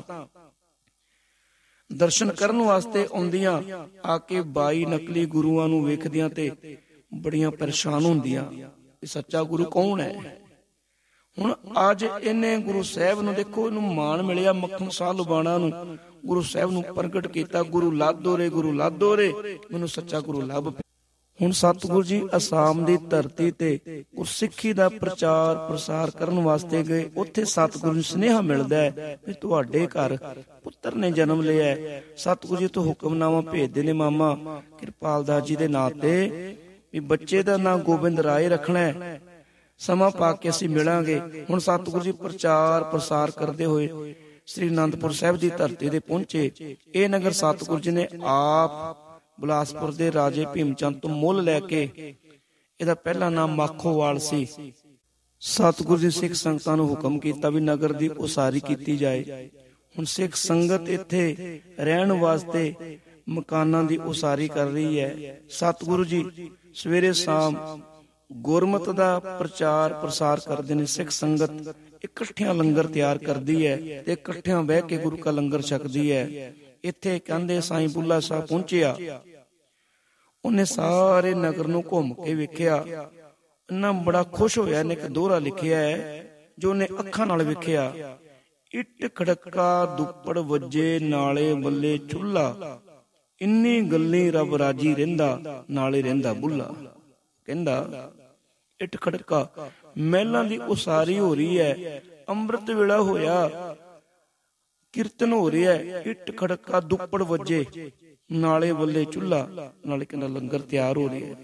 ਦਰਸ਼ਨ ਕਰਨ ਵਾਸਤੇ ਆਉਂਦੀਆਂ, ਆ ਕੇ ਬਾਈ ਨਕਲੀ ਗੁਰੂਆਂ ਨੂੰ ਵੇਖਦੀਆਂ ਤੇ ਬੜੀਆਂ ਪਰੇਸ਼ਾਨ ਹੁੰਦੀਆਂ ਕਿ ਸੱਚਾ ਗੁਰੂ ਕੌਣ ਹੈ। ਹੁਣ ਅੱਜ ਇਹਨੇ ਗੁਰੂ ਸਾਹਿਬ ਨੂੰ ਦੇਖੋ, ਇਹਨੂੰ ਮਾਣ ਮਿਲਿਆ, ਮੱਖਣ ਸ਼ਾਹ ਲੁਬਾਣਾ ਨੂੰ ਗੁਰੂ ਸਾਹਿਬ ਨੂੰ ਪ੍ਰਗਟ ਕੀਤਾ, ਗੁਰੂ ਲਾਧੋ ਰੇ, ਗੁਰੂ ਲਾਧੋ ਰੇ, ਮੈਨੂੰ ਸੱਚਾ ਗੁਰੂ ਲੱਭ ਪਿਆ। ਹੁਣ ਸਤਿਗੁਰੂ ਜੀ ਅਸਾਮ ਦੀ ਧਰਤੀ ਤੇ ਗੁਰਸਿੱਖੀ ਦਾ ਪ੍ਰਚਾਰ ਪ੍ਰਸਾਰ ਕਰਨ ਵਾਸਤੇ ਗਏ। ਉੱਥੇ ਸਤਿਗੁਰੂ ਨੂੰ ਸੁਨੇਹਾ ਮਿਲਦਾ ਹੈ ਵੀ ਤੁਹਾਡੇ ਘਰ ਪੁੱਤਰ ਨੇ ਜਨਮ ਲਿਆ ਹੈ। ਸਤਿਗੁਰੂ ਜੀ ਤੋਂ ਹੁਕਮਨਾਮਾ ਭੇਜਦੇ ਨੇ ਮਾਮਾ ਕਿਰਪਾਲ ਦਾਸ ਜੀ ਦੇ ਨਾਂ ਤੇ ਵੀ ਬੱਚੇ ਦਾ ਨਾਂ ਗੋਬਿੰਦ ਰਾਏ ਰੱਖਣਾ ਹੈ, ਸਮਾਂ ਪਾ ਕੇ ਅਸੀਂ ਮਿਲਾਂਗੇ। ਹੁਣ ਸਤਿਗੁਰੂ ਜੀ ਪ੍ਰਚਾਰ ਪ੍ਰਸਾਰ ਕਰਦੇ ਹੋਏ ਸ੍ਰੀ ਅਨੰਦਪੁਰ ਸਾਹਿਬ ਦੀ ਧਰਤੀ ਤੇ ਪਹੁੰਚੇ। ਇਹ ਨਗਰ ਸਤਿਗੁਰੂ ਜੀ ਨੇ ਆਪ ਬਿਲਾਸਪੁਰ ਦੇ ਰਾਜੇ ਭੀਮ ਚੰਦ ਤੋਂ ਮੁੱਲ ਲੈ ਕੇ, ਇਹਦਾ ਪਹਿਲਾ ਨਾਮ ਮਾਖੋਵਾਲ ਸੀ। ਸਤਿਗੁਰੂ ਜੀ ਸਿੱਖ ਸੰਗਤਾਂ ਨੂੰ ਹੁਕਮ ਕੀਤਾ ਵੀ ਨਗਰ ਦੀ ਉਸਾਰੀ ਕੀਤੀ ਜਾਏ। ਹੁਣ ਸਿੱਖ ਸੰਗਤ ਇੱਥੇ ਰਹਿਣ ਵਾਸਤੇ ਮਕਾਨਾਂ ਦੀ ਉਸਾਰੀ ਕਰ ਰਹੀ ਹੈ। ਸਤਿਗੁਰੂ ਜੀ ਸਵੇਰੇ ਸ਼ਾਮ ਗੁਰਮਤਿ ਦਾ ਪ੍ਰਚਾਰ ਪ੍ਰਸਾਰ ਕਰਦੇ ਨੇ। ਸਿੱਖ ਸੰਗਤ ਇਕੱਠਿਆਂ ਲੰਗਰ ਤਿਆਰ ਕਰਦੀ ਹੈ ਤੇ ਇਕੱਠਿਆਂ ਬਹਿ ਕੇ ਗੁਰੂ ਕਾ ਲੰਗਰ ਛਕਦੀ ਹੈ। ਇੱਥੇ ਕਹਿੰਦੇ ਸਾਈਂ ਬੁੱਲਾ ਸਾਹਿਬ ਪਹੁੰਚਿਆ, ਉਹਨੇ ਸਾਰੇ ਨਗਰ ਨੂੰ ਘੁੰਮ ਕੇ ਵੇਖਿਆ, ਇੰਨਾ ਬੜਾ ਖੁਸ਼ ਹੋਇਆ। ਇਹਨੇ ਇੱਕ ਦੋਹਰਾ ਲਿਖਿਆ ਹੈ ਜੋ ਉਹਨੇ ਅੱਖਾਂ ਨਾਲ ਵੇਖਿਆ, ਇੱਟ ਖੜਕਾ ਦੁੱਪੜ ਵੱਜੇ ਨਾਲੇ ਬੱਲੇ ਚੁੱਲਾ, ਇੰਨੀ ਗੱਲੀ ਰੱਬ ਰਾਜੀ ਰਹਿੰਦਾ ਨਾਲੇ ਰਹਿੰਦਾ ਬੁੱਲਾ। ਕਹਿੰਦਾ ਇੱਟ ਖੜਕਾ, ਮਹਿਲਾਂ ਦੀ ਉਸਾਰੀ ਹੋ ਰਹੀ ਹੈ, ਅੰਮ੍ਰਿਤ ਵੇਲਾ ਹੋਇਆ, ਕੀਰਤਨ ਹੋ ਰਿਹਾ ਹੈ, ਇੱਟ ਖੜਕਾ ਦੁੱਪੜ ਵੱਜੇ ਨਾਲੇ ਬੱਲੇ ਚੁੱਲਾ, ਨਾਲੇ ਕਹਿੰਦਾ ਲੰਗਰ ਤਿਆਰ ਹੋ ਰਿਹਾ ਹੈ।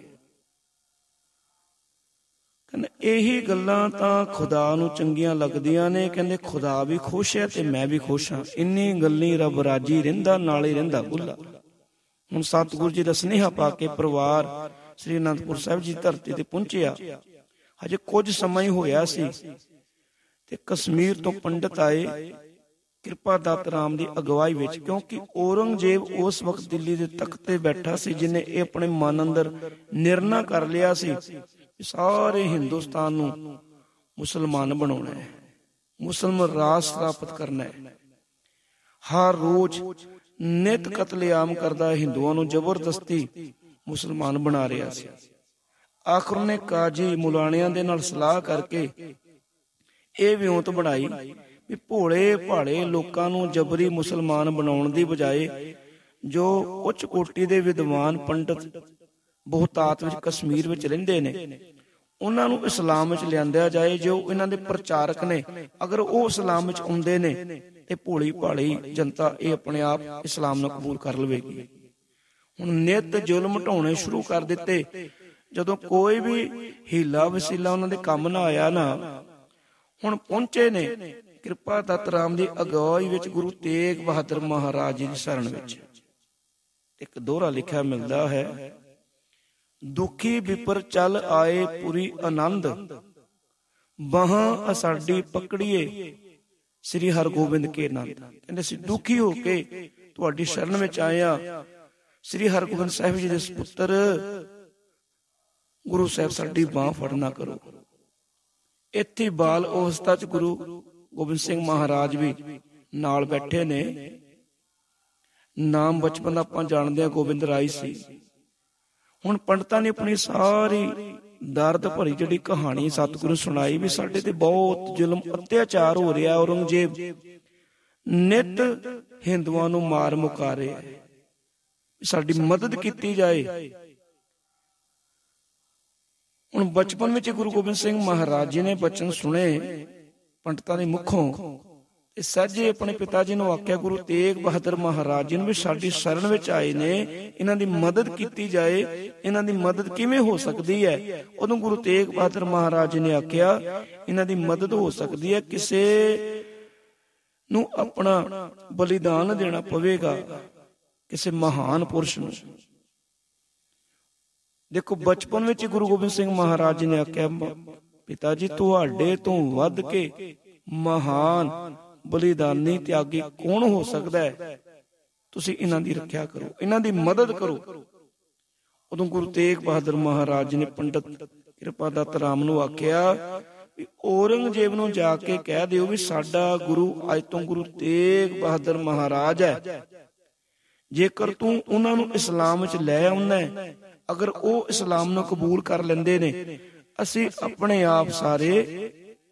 ਕਹਿੰਦੇ ਇਹੀ ਗੱਲਾਂ ਤਾਂ ਖੁਦਾ ਨੂੰ ਚੰਗੀਆਂ ਲੱਗਦੀਆਂ ਨੇ। ਕਹਿੰਦੇ ਖੁਦਾ ਵੀ ਖੁਸ਼ ਹੈ ਤੇ ਮੈਂ ਵੀ ਖੁਸ਼ ਹਾਂ, ਇੰਨੀ ਗੱਲੀ ਰੱਬ ਰਾਜੀ ਰਹਿੰਦਾ ਨਾਲੇ ਰਹਿੰਦਾ ਬੁੱਲਾ। ਹੁਣ ਸਤਿਗੁਰੂ ਜੀ ਦਾ ਸੁਨੇਹਾ ਪਾ ਕੇ ਪਰਿਵਾਰ ਸ੍ਰੀ ਅਨੰਦਪੁਰ ਸਾਹਿਬ ਜੀ ਧਰਤੀ ਤੇ ਪਹੁੰਚਿਆ। ਹਜੇ ਕੁਝ ਸਮਾਂ ਹੀ ਹੋਇਆ ਸੀ ਤੇ ਕਸ਼ਮੀਰ ਤੋਂ ਪੰਡਿਤ ਆਏ ਕਿਰਪਾ ਦਾਤ ਰਾਮ ਦੀ ਅਗਵਾਈ ਵਿੱਚ, ਕਿਉਂਕਿ ਔਰੰਗਜ਼ੇਬ ਉਸ ਵਕਤ ਦਿੱਲੀ ਦੇ ਤਖਤ ਤੇ ਬੈਠਾ ਸੀ, ਜਿਹਨੇ ਇਹ ਆਪਣੇ ਮਨ ਅੰਦਰ ਨਿਰਣਾ ਕਰ ਲਿਆ ਸੀ ਸਾਰੇ ਹਿੰਦੁਸਤਾਨ ਨੂੰ ਮੁਸਲਮਾਨ ਬਣਾਉਣਾ ਹੈ, ਮੁਸਲਮਾਨ ਰਾਜ ਸਥਾਪਿਤ ਕਰਨਾ ਹੈ। ਹਰ ਰੋਜ਼ ਨਿਤ ਕਤਲੇਆਮ ਕਰਦਾ ਹਿੰਦੂਆਂ ਨੂੰ ਜ਼ਬਰਦਸਤੀ ਮੁਸਲਮਾਨ ਬਣਾ ਰਿਹਾ ਸੀ। ਆਖਰ ਨੇ ਕਾਜੀ ਮੁਲਾਣਿਆਂ ਦੇ ਨਾਲ ਸਲਾਹ ਕਰਕੇ ਇਹ ਵਿਉਂਤ ਬਣਾਈ ਵੀ ਭੋਲੇ ਭਾਲੇ ਲੋਕਾਂ ਨੂੰ ਜਬਰੀ ਮੁਸਲਮਾਨ ਬਣਾਉਣ ਦੀ ਬਜਾਏ ਜੋ ਉੱਚ ਕੋਟੀ ਦੇ ਵਿਦਵਾਨ ਪੰਡਿਤ ਬਹੁਤਾਤ ਵਿੱਚ ਕਸ਼ਮੀਰ ਵਿੱਚ ਰਹਿੰਦੇ ਨੇ, ਉਹਨਾਂ ਨੂੰ ਇਸਲਾਮ ਵਿੱਚ ਲਿਆਂਦਿਆ ਜਾਏ। ਜੋ ਇਹਨਾਂ ਦੇ ਪ੍ਰਚਾਰਕ ਨੇ, ਅਗਰ ਉਹ ਇਸਲਾਮ ਵਿੱਚ ਆਉਂਦੇ ਨੇ ਤੇ ਭੋਲੀ ਭਾਲੀ ਜਨਤਾ ਇਹ ਆਪਣੇ ਆਪ ਇਸਲਾਮ ਨੂੰ ਕਬੂਲ ਕਰ ਲਵੇਗੀ। ਹੁਣ ਨਿਤ ਜ਼ੁਲਮ ਢਾਉਣੇ ਸ਼ੁਰੂ ਕਰ ਦਿੱਤੇ। ਜਦੋਂ ਕੋਈ ਵੀ ਹੀਲਾ ਵਸੀਲਾ ਉਹਨਾਂ ਦੇ ਕੰਮ ਨਾ ਆਇਆ ਨਾ, ਹੁਣ ਪਹੁੰਚੇ ਨੇ ਕਿਰਪਾ ਦਾਤ ਰਾਮ ਦੀ ਅਗਵਾਈ ਵਿੱਚ ਗੁਰੂ ਤੇਗ ਬਹਾਦਰ ਮਹਾਰਾਜ ਜੀ ਦੀ ਸ਼ਰਨ ਵਿੱਚ। ਇੱਕ ਦੋਹਰਾ ਲਿਖਿਆ ਮਿਲਦਾ ਹੈ, ਦੁਖੀ ਵਿਪਰ ਚੱਲ ਆਏ ਪੁਰੀ ਆਨੰਦ, ਬਾਹਾਂ ਅਸਾਡੀ ਪਕੜੀਏ ਸ੍ਰੀ ਹਰਗੋਬਿੰਦ ਕੇ ਨੰਦ। ਕਹਿੰਦੇ ਅਸੀਂ ਦੁਖੀ ਹੋ ਕੇ ਤੁਹਾਡੀ ਸ਼ਰਨ ਵਿੱਚ ਆਏ ਆ, ਸ੍ਰੀ ਹਰਗੋਬਿੰਦ ਸਾਹਿਬ ਜੀ ਦੇ ਸੁਪੁੱਤਰ ਗੁਰੂ ਸਾਹਿਬ ਸਾਡੀ ਬਾਂਹ ਫੜਨਾ ਕਰੋ। ਇੱਥੇ ਬਾਲ ਅਵਸਥਾ ਚ ਗੁਰੂ ਗੋਬਿੰਦ ਸਿੰਘ ਮਹਾਰਾਜ ਵੀ ਨਾਲ ਬੈਠੇ ਨੇ। ਨਾਮ ਬਚਪਨ ਦਾ ਆਪਾਂ ਜਾਣਦੇ ਹਾਂ ਗੋਬਿੰਦ ਰਾਏ ਸੀ। ਹੁਣ ਪੰਡਤਾਂ ਨੇ ਆਪਣੀ ਸਾਰੀ ਦਰਦ ਭਰੀ ਜਿਹੜੀ ਕਹਾਣੀ ਸਤਿਗੁਰੂ ਸੁਣਾਈ ਵੀ ਸਾਡੇ ਤੇ ਬਹੁਤ ਜ਼ੁਲਮ ਅਤਿਆਚਾਰ ਹੋ ਰਿਹਾ, ਔਰੰਗਜ਼ੇਬ ਨਿਤ ਹਿੰਦੂਆਂ ਨੂੰ ਮਾਰ ਮੁਕਾ ਰਿਹਾ, ਸਾਡੀ ਮਦਦ ਕੀਤੀ ਜਾਏ। ਹੁਣ ਬਚਪਨ ਵਿੱਚ ਗੁਰੂ ਗੋਬਿੰਦ ਸਿੰਘ ਮਹਾਰਾਜ ਜੀ ਨੇ ਬਚਨ ਸੁਣੇ ਪੰਡਤਾਂ ਦੇ ਮੁਖੋਂ, ਤੇ ਸਹਿਜੇ ਆਪਣੇ ਪਿਤਾ ਜੀ ਨੂੰ ਆਖਿਆ ਗੁਰੂ ਤੇਗ ਬਹਾਦਰ ਮਹਾਰਾਜ ਜੀ ਨੂੰ ਵੀ ਸਾਡੀ ਸ਼ਰਨ ਵਿੱਚ ਆਏ ਨੇ, ਇਹਨਾਂ ਦੀ ਮਦਦ ਕੀਤੀ ਜਾਏ। ਇਹਨਾਂ ਦੀ ਮਦਦ ਕਿਵੇਂ ਹੋ ਸਕਦੀ ਹੈ? ਉਦੋਂ ਗੁਰੂ ਤੇਗ ਬਹਾਦਰ ਮਹਾਰਾਜ ਜੀ ਨੇ ਆਖਿਆ ਇਹਨਾਂ ਦੀ ਮਦਦ ਹੋ ਸਕਦੀ ਹੈ, ਕਿਸੇ ਨੂੰ ਆਪਣਾ ਬਲੀਦਾਨ ਦੇਣਾ ਪਵੇਗਾ, ਕਿਸੇ ਮਹਾਨ ਪੁਰਸ਼ ਨੂੰ। ਦੇਖੋ ਬਚਪਨ ਵਿੱਚ ਗੁਰੂ ਗੋਬਿੰਦ ਸਿੰਘ ਮਹਾਰਾਜ ਜੀ ਨੇ ਆਖਿਆ ਪਿਤਾ ਜੀ ਤੁਹਾਡੇ ਤੋਂ ਵੱਧ ਕੇ ਮਹਾਨ ਬਲੀਦਾਨੀ ਤਿਆਗੀ ਕੌਣ ਹੋ ਸਕਦਾ ਹੈ? ਤੁਸੀਂ ਇਹਨਾਂ ਦੀ ਰੱਖਿਆ ਕਰੋ, ਇਹਨਾਂ ਦੀ ਮਦਦ ਕਰੋ। ਉਦੋਂ ਗੁਰੂ ਤੇਗ ਬਹਾਦਰ ਮਹਾਰਾਜ ਜੀ ਨੇ ਪੰਡਤ ਕਿਰਪਾ ਦਾਤਾ ਰਾਮ ਨੂੰ ਆਖਿਆ ਵੀ ਔਰੰਗਜ਼ੇਬ ਨੂੰ ਜਾ ਕੇ ਕਹਿ ਦਿਓ ਵੀ ਸਾਡਾ ਗੁਰੂ ਅੱਜ ਤੋਂ ਗੁਰੂ ਤੇਗ ਬਹਾਦਰ ਮਹਾਰਾਜ ਹੈ। ਜੇਕਰ ਤੂੰ ਉਹਨਾਂ ਨੂੰ ਇਸਲਾਮ ਵਿੱਚ ਲੈ ਆਉਣਾ, ਅਗਰ ਉਹ ਇਸਲਾਮ ਨੂੰ ਕਬੂਲ ਕਰ ਲੈਂਦੇ ਨੇ, ਅਸੀਂ ਆਪਣੇ ਆਪ ਸਾਰੇ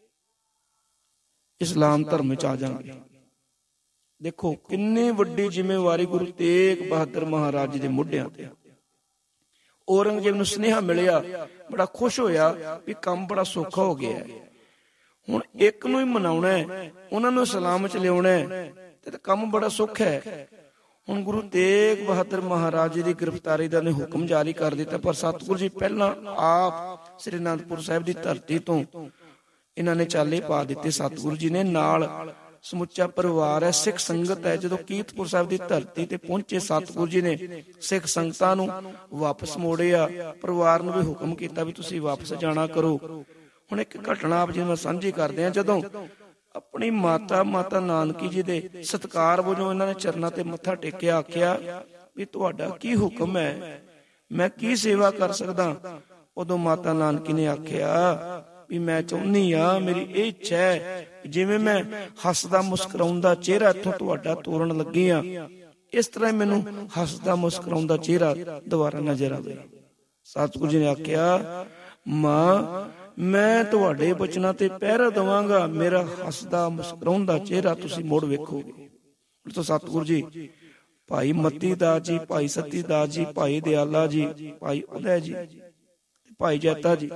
ਇਸਲਾਮ ਧਰਮ ਵਿੱਚ ਆ ਜਾਵਾਂਗੇ। ਦੇਖੋ ਕਿੰਨੀ ਵੱਡੀ ਜ਼ਿੰਮੇਵਾਰੀ ਗੁਰੂ ਤੇਗ ਬਹਾਦਰ ਮਹਾਰਾਜ ਜੀ ਦੇ ਮੋਢਿਆਂ ਤੇ। ਔਰੰਗਜ਼ੇਬ ਨੂੰ ਸੁਨੇਹਾ ਮਿਲਿਆ, ਬੜਾ ਖੁਸ਼ ਹੋਇਆ ਵੀ ਕੰਮ ਬੜਾ ਸੌਖਾ ਹੋ ਗਿਆ, ਹੁਣ ਇੱਕ ਨੂੰ ਹੀ ਮਨਾਉਣਾ, ਉਹਨਾਂ ਨੂੰ ਇਸਲਾਮ ਵਿੱਚ ਲਿਆਉਣਾ ਤੇ ਕੰਮ ਬੜਾ ਸੌਖਾ ਹੈ। ਹੁਣ ਗੁਰੂ ਤੇਗ ਬਹਾਦਰ ਮਹਾਰਾਜ ਜੀ ਦੀ ਗ੍ਰਿਫਤਾਰੀ ਦਾ ਨੇ ਹੁਕਮ ਜਾਰੀ ਕਰ ਦਿੱਤਾ, ਪਰ ਸਤਿਗੁਰੂ ਜੀ ਪਹਿਲਾਂ ਆਪ ਸ੍ਰੀ ਅਨੰਦਪੁਰ ਸਾਹਿਬ ਦੀ ਧਰਤੀ ਤੋਂ ਇਹਨਾਂ ਨੇ ਚਾਲੇ ਪਾ ਦਿੱਤੇ। ਸਤਿਗੁਰੂ ਜੀ ਨੇ ਨਾਲ ਸਮੁੱਚਾ ਪਰਿਵਾਰ ਹੈ, ਸਿੱਖ ਸੰਗਤ ਹੈ। ਜਦੋਂ ਕੀਰਤਪੁਰ ਸਾਹਿਬ ਦੀ ਧਰਤੀ ਤੇ ਪਹੁੰਚੇ ਸਤਿਗੁਰੂ ਜੀ ਨੇ ਸਿੱਖ ਸੰਗਤਾਂ ਨੂੰ ਵਾਪਸ ਮੋੜਿਆ, ਪਰਿਵਾਰ ਨੂੰ ਵੀ ਹੁਕਮ ਕੀਤਾ ਵੀ ਤੁਸੀਂ ਵਾਪਸ ਜਾਣਾ ਕਰੋ। ਹੁਣ ਇੱਕ ਘਟਨਾ ਆਪ ਜੀ ਨਾਲ ਸਾਂਝੀ ਕਰਦੇ ਹਾਂ। ਜਦੋਂ ਆਪਣੀ ਮਾਤਾ ਮਾਤਾ ਨਾਨਕੀ ਜੀ ਦੇ ਸਤਿਕਾਰ ਵਜੋਂ ਇਹਨਾਂ ਨੇ ਚਰਨਾਂ ਤੇ ਮੱਥਾ ਟੇਕਿਆ, ਆਖਿਆ ਵੀ ਤੁਹਾਡਾ ਕੀ ਹੁਕਮ ਹੈ, ਮੈਂ ਕੀ ਸੇਵਾ ਕਰ ਸਕਦਾ? ਉਦੋਂ ਮਾਤਾ ਨਾਨਕੀ ਨੇ ਆਖਿਆ ਵੀ ਮੈਂ ਚਾਹੁੰਦੀ ਆ, ਮੇਰੀ ਇਹ ਇੱਛਾ ਹੈ ਜਿਵੇਂ ਮੈਂ ਹੱਸਦਾ ਮੁਸਕਰਾਉਂਦਾ ਚਿਹਰਾ ਇੱਥੋਂ ਤੁਹਾਡਾ ਤੋੜਨ ਲੱਗੀ ਆ, ਇਸ ਤਰ੍ਹਾਂ ਮੈਨੂੰ ਹੱਸਦਾ ਮੁਸਕਰਾਉਂਦਾ ਚਿਹਰਾ ਦੁਬਾਰਾ ਨਜ਼ਰ ਆਵੇ। ਸਤਿਗੁਰੂ ਜੀ ਨੇ ਆਖਿਆ ਮਾਂ ਮੈਂ ਤੁਹਾਡੇ ਬਚਨਾਂ ਤੇ ਪਹਿਰਾ ਦੇਵਾਂਗਾ, ਮੇਰਾ ਹੱਸਦਾ ਮੁਸਕਰਾਉਂਦਾ ਚਿਹਰਾ ਤੁਸੀਂ ਮੁੜ ਵੇਖੋਗੇ। ਤੋਂ ਸਤਿਗੁਰੂ ਜੀ ਭਾਈ ਮਤੀ ਦਾਸ ਜੀ, ਭਾਈ ਸਤੀ ਦਾਸ ਜੀ, ਭਾਈ ਦਿਆਲਾ ਜੀ, ਭਾਈ ਉਦੈ ਜੀ, ਭਾਈ ਜੈਤਾ ਜੀ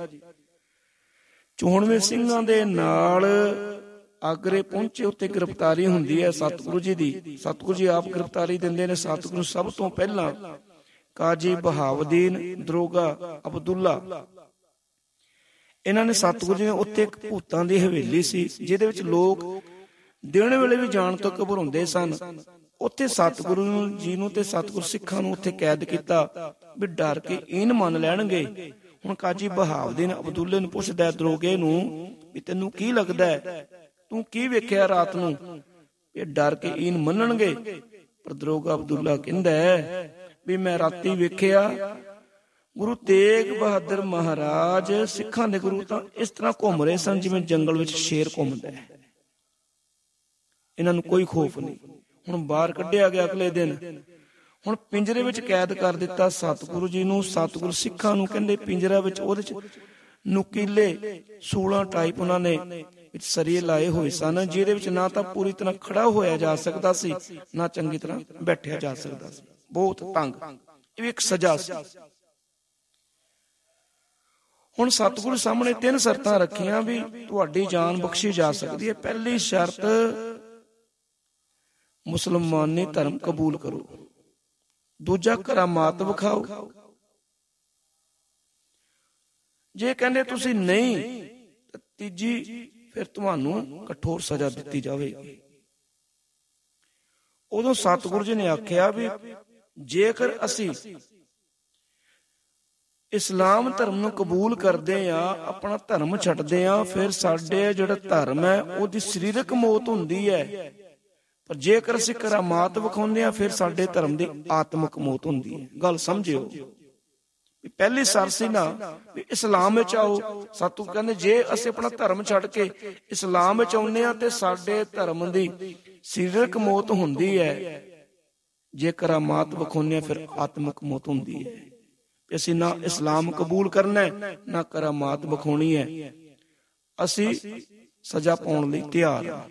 ਚੋਣਵੇਂ ਸਿੰਘਾਂ ਦੇ ਨਾਲ ਆਗਰੇ ਪਹੁੰਚੇ। ਉੱਤੇ ਗ੍ਰਿਫਤਾਰੀ ਹੁੰਦੀ ਹੈ ਸਤਿਗੁਰੂ ਜੀ ਦੀ। ਸਤਿਗੁਰੂ ਜੀ ਆਪ ਗ੍ਰਿਫਤਾਰੀ ਦਿੰਦੇ ਨੇ। ਸਤਿਗੁਰੂ ਸਭ ਤੋਂ ਪਹਿਲਾਂ ਕਾਜੀ ਬਹਾਵਦੀਨ, ਦਰੋਗਾ ਅਬਦੁੱਲਾ, ਇਹਨਾਂ ਨੇ ਸਤਿਗੁਰੂ ਜੀ ਨੇ ਉੱਥੇ ਇੱਕ ਭੂਤਾਂ ਦੀ ਹਵੇਲੀ ਸੀ ਜਿਹਦੇ ਵਿੱਚ ਲੋਕ ਦਿਨ ਵੇਲੇ ਵੀ ਜਾਣ ਤੋਂ ਘਬਰਾਉਂਦੇ ਸਨ। ਉੱਥੇ ਸਤਿਗੁਰੂ ਜੀ ਨੂੰ ਤੇ ਸਤਿਗੁਰੂ ਸਿੱਖਾਂ ਨੂੰ ਉੱਥੇ ਕੈਦ ਕੀਤਾ ਵੀ ਡਰ ਕੇ ਇਨ ਮੰਨ ਲੈਣਗੇ। ਹੁਣ ਕਾਜੀ ਬਹਾਵਦੀਨ ਅਬਦੁੱਲੇ ਨੂੰ ਪੁੱਛਦਾ ਦਰੋਗੇ ਨੂੰ ਵੀ ਤੈਨੂੰ ਕੀ ਲੱਗਦਾ ਹੈ, ਤੂੰ ਕੀ ਵੇਖਿਆ ਰਾਤ ਨੂੰ? ਇਹ ਡਰ ਕੇ ਇਨ ਮੰਨਣਗੇ। ਪਰ ਦਰੋਗਾ ਅਬਦੁੱਲਾ ਕਹਿੰਦਾ ਵੀ ਮੈਂ ਰਾਤੀ ਵੇਖਿਆ ਗੁਰੂ ਤੇਗ ਬਹਾਦਰ ਮਹਾਰਾਜ ਸਿੱਖਾਂ ਦੇ ਗੁਰੂ ਤਾਂ ਇਸ ਤਰ੍ਹਾਂ ਘੁੰਮ ਰਹੇ ਸਨ ਜਿਵੇਂ ਜੰਗਲ ਵਿੱਚ ਸ਼ੇਰ ਘੁੰਮਦਾ ਹੈ, ਇਹਨਾਂ ਨੂੰ ਕੋਈ ਖੌਫ ਨਹੀਂ। ਹੁਣ ਬਾਹਰ ਕੱਢਿਆ ਗਿਆ ਅਗਲੇ ਦਿਨ। ਹੁਣ ਪਿੰਜਰੇ ਵਿੱਚ ਕੈਦ ਕਰ ਦਿੱਤਾ ਸਤਿਗੁਰੂ ਜੀ ਨੂੰ। ਸਤਿਗੁਰੂ ਸਿੱਖਾਂ ਨੂੰ ਕਹਿੰਦੇ ਪਿੰਜਰਾ ਵਿੱਚ ਉਹਦੇ ਚ ਨੁਕੀਲੇ ਸੂਲਾਂ ਟਾਈਪ ਉਹਨਾਂ ਨੇ ਵਿੱਚ ਸਰੀਏ ਲਾਏ ਹੋਏ ਸਨ, ਜਿਹਦੇ ਵਿੱਚ ਨਾ ਤਾਂ ਪੂਰੀ ਤਰ੍ਹਾਂ ਖੜਾ ਹੋਇਆ ਜਾ ਸਕਦਾ ਸੀ, ਨਾ ਚੰਗੀ ਤਰ੍ਹਾਂ ਬੈਠਿਆ ਜਾ ਸਕਦਾ ਸੀ। ਬਹੁਤ ਤੰਗ, ਇਹ ਵੀ ਇੱਕ ਸਜ਼ਾ ਸੀ। ਹੁਣ ਸਤਿਗੁਰੂ ਸਾਹਮਣੇ ਤਿੰਨ ਸ਼ਰਤਾਂ ਰੱਖੀਆਂ ਵੀ ਤੁਹਾਡੀ ਜਾਨ ਬਖਸ਼ੀ ਜਾ ਸਕਦੀ ਹੈ। ਪਹਿਲੀ ਸ਼ਰਤ ਮੁਸਲਮਾਨੀ ਧਰਮ ਕਬੂਲ ਕਰੋ। ਦੂਜਾ ਕਰਾਮਾਤ ਵਿਖਾਓ। ਜੇ ਕਹਿੰਦੇ ਤੁਸੀਂ ਨਹੀਂ, ਤੀਜੀ ਫਿਰ ਤੁਹਾਨੂੰ ਕਠੋਰ ਸਜ਼ਾ ਦਿੱਤੀ ਜਾਵੇਗੀ। ਉਦੋਂ ਸਤਿਗੁਰੂ ਜੀ ਨੇ ਆਖਿਆ ਵੀ ਜੇਕਰ ਅਸੀਂ ਇਸਲਾਮ ਧਰਮ ਨੂੰ ਕਬੂਲ ਕਰਦੇ ਆ, ਆਪਣਾ ਧਰਮ ਛੱਡਦੇ ਆ, ਫਿਰ ਸਾਡੇ ਜਿਹੜਾ ਧਰਮ ਹੈ ਉਹਦੀ ਸਰੀਰਕ ਮੌਤ ਹੁੰਦੀ ਹੈ। ਪਰ ਜੇਕਰ ਅਸੀਂ ਕਰਾਮਾਤ ਵਿਖਾਉਂਦੇ ਆ, ਫਿਰ ਸਾਡੇ ਧਰਮ ਦੀ ਆਤਮਿਕ ਮੌਤ ਹੁੰਦੀ ਹੈ। ਗੱਲ ਸਮਝਿਓ। ਪਹਿਲੀ ਸਰ ਸੀ ਨਾ ਵੀ ਇਸਲਾਮ ਵਿੱਚ ਆਓ। ਸਤਿਗੁਰੂ ਕਹਿੰਦੇ ਜੇ ਅਸੀਂ ਆਪਣਾ ਧਰਮ ਛੱਡ ਕੇ ਇਸਲਾਮ ਵਿੱਚ ਆਉਂਦੇ ਆ ਤੇ ਸਾਡੇ ਧਰਮ ਦੀ ਸਰੀਰਕ ਮੌਤ ਹੁੰਦੀ ਹੈ। ਜੇ ਕਰਾਮਾਤ ਵਿਖਾਉਂਦੇ ਆ, ਫਿਰ ਆਤਮਿਕ ਮੌਤ ਹੁੰਦੀ ਹੈ। ਅਸੀਂ ਨਾ ਇਸਲਾਮ ਕਬੂਲ ਕਰਨਾ ਨਾ ਕਰਾਮਾਤ ਵਿਖਾਉਣੀ ਹੈ। ਅਸੀਂ ਸਜ਼ਾ ਪਾਉਣ ਲਈ ਤਿਆਰ ਹਾਂ।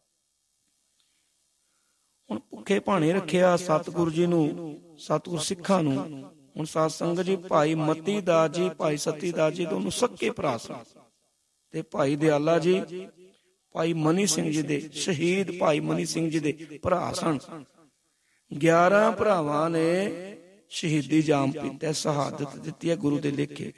ਹੁਣ ਭੁੱਖੇ ਭਾਣੇ ਰੱਖਿਆ ਸਤਿਗੁਰੂ ਜੀ ਨੂੰ, ਸਤਿਗੁਰ ਸਿੱਖਾਂ ਨੂੰ। ਹੁਣ ਸਾਧ ਸੰਗਤ ਜੀ, ਭਾਈ ਮਤੀ ਦਾਸ ਜੀ, ਭਾਈ ਸਤੀ ਦਾਸ ਜੀ ਦੋਨੋਂ ਸੱਕੇ ਭਰਾ ਸਨ, ਤੇ ਭਾਈ ਦਿਆਲਾ ਜੀ ਭਾਈ ਮਨੀ ਸਿੰਘ ਜੀ ਦੇ, ਸ਼ਹੀਦ ਭਾਈ ਮਨੀ ਸਿੰਘ ਜੀ ਦੇ ਭਰਾ ਸਨ। ਗਿਆਰਾਂ ਭਰਾਵਾਂ ਨੇ ਸ਼ਹੀਦੀ ਜਾਮ ਪੀਤਾ, ਸ਼ਹਾਦਤ ਦਿੱਤੀ ਹੈ ਗੁਰੂ ਦੇ ਲੇਖੇ।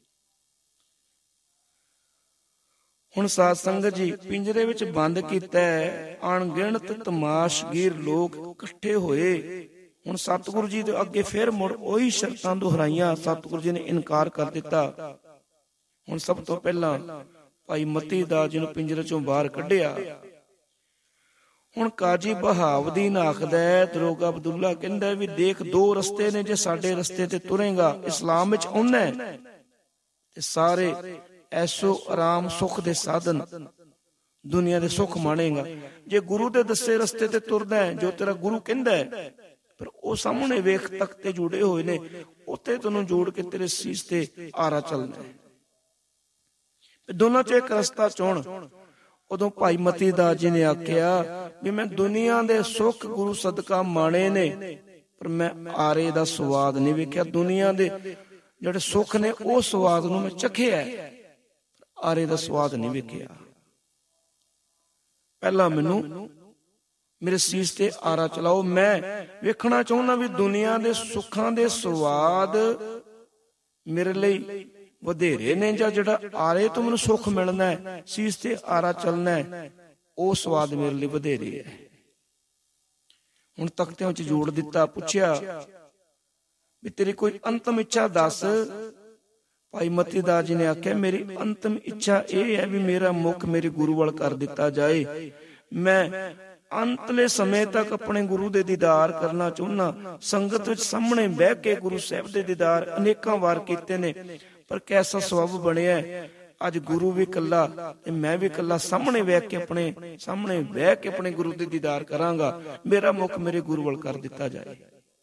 ਹੁਣ ਸਾਧ ਸੰਗਤ ਜੀ, ਪਿੰਜਰੇ ਵਿੱਚ ਬੰਦ ਕੀਤਾ, ਅਣਗਿਣਤ ਤਮਾਸ਼ਗੀਰ ਲੋਕ ਇਕੱਠੇ ਹੋਏ। ਹੁਣ ਸਤਿਗੁਰੂ ਜੀ ਦੇ ਅੱਗੇ ਫਿਰ ਮੁੜ ਉਹੀ ਸ਼ਰਤਾਂ ਦੁਹਰਾਈਆਂ। ਸਤਿਗੁਰੂ ਜੀ ਨੇ ਇਨਕਾਰ ਕਰ ਦਿੱਤਾ। ਹੁਣ ਸਭ ਤੋਂ ਪਹਿਲਾਂ ਭਾਈ ਮਤੀ ਦਾਸ ਜੀ ਨੂੰ ਪਿੰਜਰੇ ਚੋਂ ਬਾਹਰ ਕੱਢਿਆ। ਹੁਣ ਕਾਜੀ ਬਹਾਉਦੀਨ ਆਖਦਾ, ਦਰੋਗਾ ਅਬਦੁੱਲਾ ਕਹਿੰਦਾ ਵੀ ਦੇਖ, ਦੋ ਰਸਤੇ ਨੇ, ਜੇ ਸਾਡੇ ਰਸਤੇ ਤੇ ਤੁਰੇਗਾ, ਇਸਲਾਮ ਵਿੱਚ ਆਉਣਾ ਤੇ ਸਾਰੇ ਐਸੋ ਆਰਾਮ ਸੁੱਖ ਦੇ ਸਾਧਨ ਦੁਨੀਆ ਦੇ ਸੁੱਖ ਮਾਣੇਗਾ। ਜੇ ਗੁਰੂ ਦੇ ਦੱਸੇ ਰਸਤੇ ਤੇ ਤੁਰਦਾ ਹੈ, ਜੋ ਤੇਰਾ ਗੁਰੂ ਕਹਿੰਦਾ ਹੈ, ਪਰ ਉਹ ਸਾਹਮਣੇ ਵੇਖ ਤਖਤੇ ਜੁੜੇ ਹੋਏ ਨੇ, ਉੱਥੇ ਤੈਨੂੰ ਜੋੜ ਕੇ ਤੇਰੇ ਸੀਸ ਤੇ ਆਰਾ ਚੱਲਣਾ ਹੈ। ਦੋਨਾਂ ਚ ਇੱਕ ਰਸਤਾ ਚੁਣ। ਉਦੋਂ ਭਾਈ ਮਤੀ ਦਾਸ ਜੀ ਨੇ ਆਖਿਆ ਵੀ ਮੈਂ ਦੁਨੀਆ ਦੇ ਸੁੱਖ ਗੁਰੂ ਸਦਕਾ ਮਾਣੇ ਨੇ, ਪਰ ਮੈਂ ਆਰੇ ਦਾ ਸਵਾਦ ਨਹੀਂ ਵੇਖਿਆ। ਦੁਨੀਆ ਦੇ ਜਿਹੜੇ ਸੁੱਖ ਨੇ ਉਹ ਸਵਾਦ ਨੂੰ ਮੈਂ ਚਖਿਆ, ਆਰੇ ਦਾ ਸਵਾਦ ਨਹੀਂ ਵੇਖਿਆ। ਪਹਿਲਾਂ ਮੈਨੂੰ ਮੇਰੇ ਸੀਸ ਤੇ ਆਰਾ ਚਲਾਓ। ਮੈਂ ਵੇਖਣਾ ਚਾਹੁੰਦਾ ਵੀ ਦੁਨੀਆ ਦੇ ਸੁੱਖਾਂ ਦੇ ਸਵਾਦ ਮੇਰੇ ਲਈ ਵਧੇਰੇ ਨੇ, ਜਾਂ ਜਿਹੜਾ ਆਰੇ ਤੋਂ ਮੈਨੂੰ ਸੁੱਖ ਮਿਲਣਾ ਹੈ, ਸੀਸ ਤੇ ਆਰਾ ਚੱਲਣਾ ਹੈ, ਉਹ ਸਵਾਦ ਮੇਰੇ ਲਈ ਵਧੇਰੇ ਹੈ। ਹੁਣ ਤਖਤਿਆਂ ਵਿੱਚ ਜੋੜ ਦਿੱਤਾ। ਪੁੱਛਿਆ ਵੀ ਤੇਰੀ ਕੋਈ ਅੰਤਮ ਇੱਛਾ ਦੱਸ। ਭਾਈ ਮਤੀ ਦਾਸ ਜੀ ਨੇ ਆਖਿਆ, ਮੇਰੀ ਅੰਤਮ ਇੱਛਾ ਇਹ ਹੈ ਵੀ ਮੇਰਾ ਮੁਖ ਮੇਰੇ ਗੁਰੂ ਵੱਲ ਕਰ ਦਿੱਤਾ ਜਾਏ। ਮੈਂ ਅੰਤਲੇ ਸਮੇਂ ਤੱਕ ਆਪਣੇ ਗੁਰੂ ਦੇ ਦੀਦਾਰ ਕਰਨਾ ਚਾਹੁੰਦਾ। ਸੰਗਤ ਵਿੱਚ ਸਾਹਮਣੇ ਬਹਿ ਕੇ ਗੁਰੂ ਸਾਹਿਬ ਦੇ ਦੀਦਾਰ ਅਨੇਕਾਂ ਵਾਰ ਕੀਤੇ ਨੇ, ਪਰ ਕੈਸਾ ਸਬਬ ਬਣਿਆ, ਅੱਜ ਗੁਰੂ ਵੀ ਇਕੱਲਾ ਤੇ ਮੈਂ ਵੀ ਇਕੱਲਾ ਸਾਹਮਣੇ ਬਹਿ ਕੇ ਆਪਣੇ ਸਾਹਮਣੇ ਬਹਿ ਕੇ ਆਪਣੇ ਗੁਰੂ ਦੇ ਦੀਦਾਰ ਕਰਾਂਗਾ। ਮੇਰਾ ਮੁਖ ਮੇਰੇ ਗੁਰੂ ਵੱਲ ਕਰ ਦਿੱਤਾ ਜਾਏ।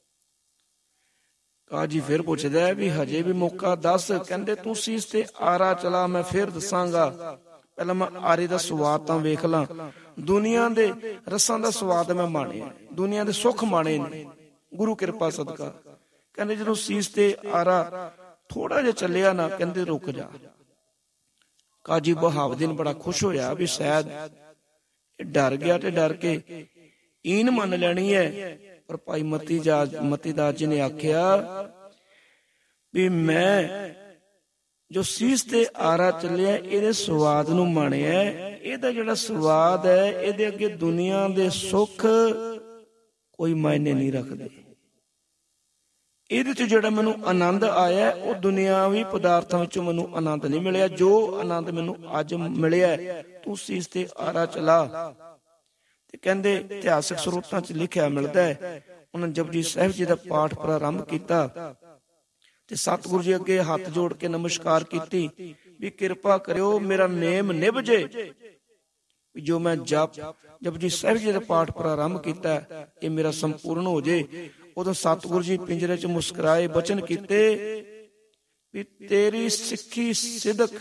ਕਾਜੀ ਫਿਰ ਪੁੱਛਦਾ ਵੀ ਹਜੇ ਵੀ ਮੌਕਾ ਦੱਸ। ਕਹਿੰਦੇ ਤੂੰ ਸੀਸ ਤੇ ਆਰਾ ਚਲਾ, ਮੈਂ ਫਿਰ ਦੱਸਾਂਗਾ। ਪਹਿਲਾਂ ਮੈਂ ਆਰੇ ਦਾ ਸਵਾਦ ਤਾਂ ਵੇਖ ਲਾਂ। ਦੁਨੀਆ ਦੇ ਰਸਾਂ ਦਾ ਸਵਾਦ ਮੈਂ ਮਾਣਿਆ, ਦੁਨੀਆ ਦੇ ਸੁੱਖ ਮਾਣੇ ਨੇ ਗੁਰੂ ਕਿਰਪਾ ਸਦਕਾ। ਕਹਿੰਦੇ ਜਦੋਂ ਸੀਸ ਤੇ ਆਰਾ ਥੋੜਾ ਜਿਹਾ ਚੱਲਿਆ ਨਾ, ਕਹਿੰਦੇ ਰੁਕ ਜਾ। ਕਾਜੀ ਬਹਾਉਦੀਨ ਬੜਾ ਖੁਸ਼ ਹੋਇਆ ਵੀ ਸ਼ਾਇਦ ਇਹ ਡਰ ਗਿਆ ਤੇ ਡਰ ਕੇ ਈਨ ਮੰਨ ਲੈਣੀ ਹੈ। ਪਰ ਭਾਈ ਮਤੀ ਮਤੀ ਦਾਸ ਜੀ ਨੇ ਆਖਿਆ ਵੀ ਮੈਂ ਜੋ ਸੀਸ ਤੇ ਆਰਾ ਚੱਲਿਆ, ਇਹਦੇ ਸਵਾਦ ਨੂੰ ਮਾਣਿਆ। ਇਹਦਾ ਜਿਹੜਾ ਸਵਾਦ ਹੈ, ਇਹਦੇ ਅੱਗੇ ਦੁਨੀਆ ਦੇ ਸੁੱਖ ਕੋਈ ਮਾਇਨੇ ਨਹੀਂ ਰੱਖਦੇ। ਇਹਦੇ ਚ ਜਿਹੜਾ ਮੈਨੂੰ ਆਨੰਦ ਆਇਆ, ਉਹ ਦੁਨਿਆਵੀ ਪਦਾਰਥਾਂ ਵਿੱਚੋਂ ਮੈਨੂੰ ਆਨੰਦ ਨਹੀਂ ਮਿਲਿਆ। ਜੋ ਆਨੰਦ ਮੈਨੂੰ ਅੱਜ ਮਿਲਿਆ, ਤੂੰ ਸੀਸ ਤੇ ਆਰਾ ਚਲਾ। ਤੇ ਕਹਿੰਦੇ ਇਤਿਹਾਸਕ ਸਰੋਤਾਂ ਚ ਲਿਖਿਆ ਮਿਲਦਾ ਹੈ, ਉਹਨਾਂ ਜਪਜੀ ਸਾਹਿਬ ਜੀ ਦਾ ਪਾਠ ਪ੍ਰਾਰੰਭ ਕੀਤਾ ਤੇ ਸਤਿਗੁਰੂ ਜੀ ਅੱਗੇ ਹੱਥ ਜੋੜ ਕੇ ਨਮਸਕਾਰ ਕੀਤੀ ਵੀ ਕਿਰਪਾ ਕਰਿਓ ਮੇਰਾ ਨੇਮ ਨਿਭ ਜੇ, ਜੋ ਮੈਂ ਜਪ ਜਪਜੀ ਸਾਹਿਬ ਜੀ ਦਾ ਪਾਠ ਪ੍ਰਾਰੰਭ ਕੀਤਾ ਇਹ ਮੇਰਾ ਸੰਪੂਰਨ ਹੋ ਜੇ। ਉਦੋਂ ਸਤਿਗੁਰੂ ਜੀ ਪਿੰਜਰੇ ਚ ਮੁਸਕਰਾਏ, ਬਚਨ ਕੀਤੇ ਵੀ ਤੇਰੀ ਸਿੱਖੀ ਸਿਦਕ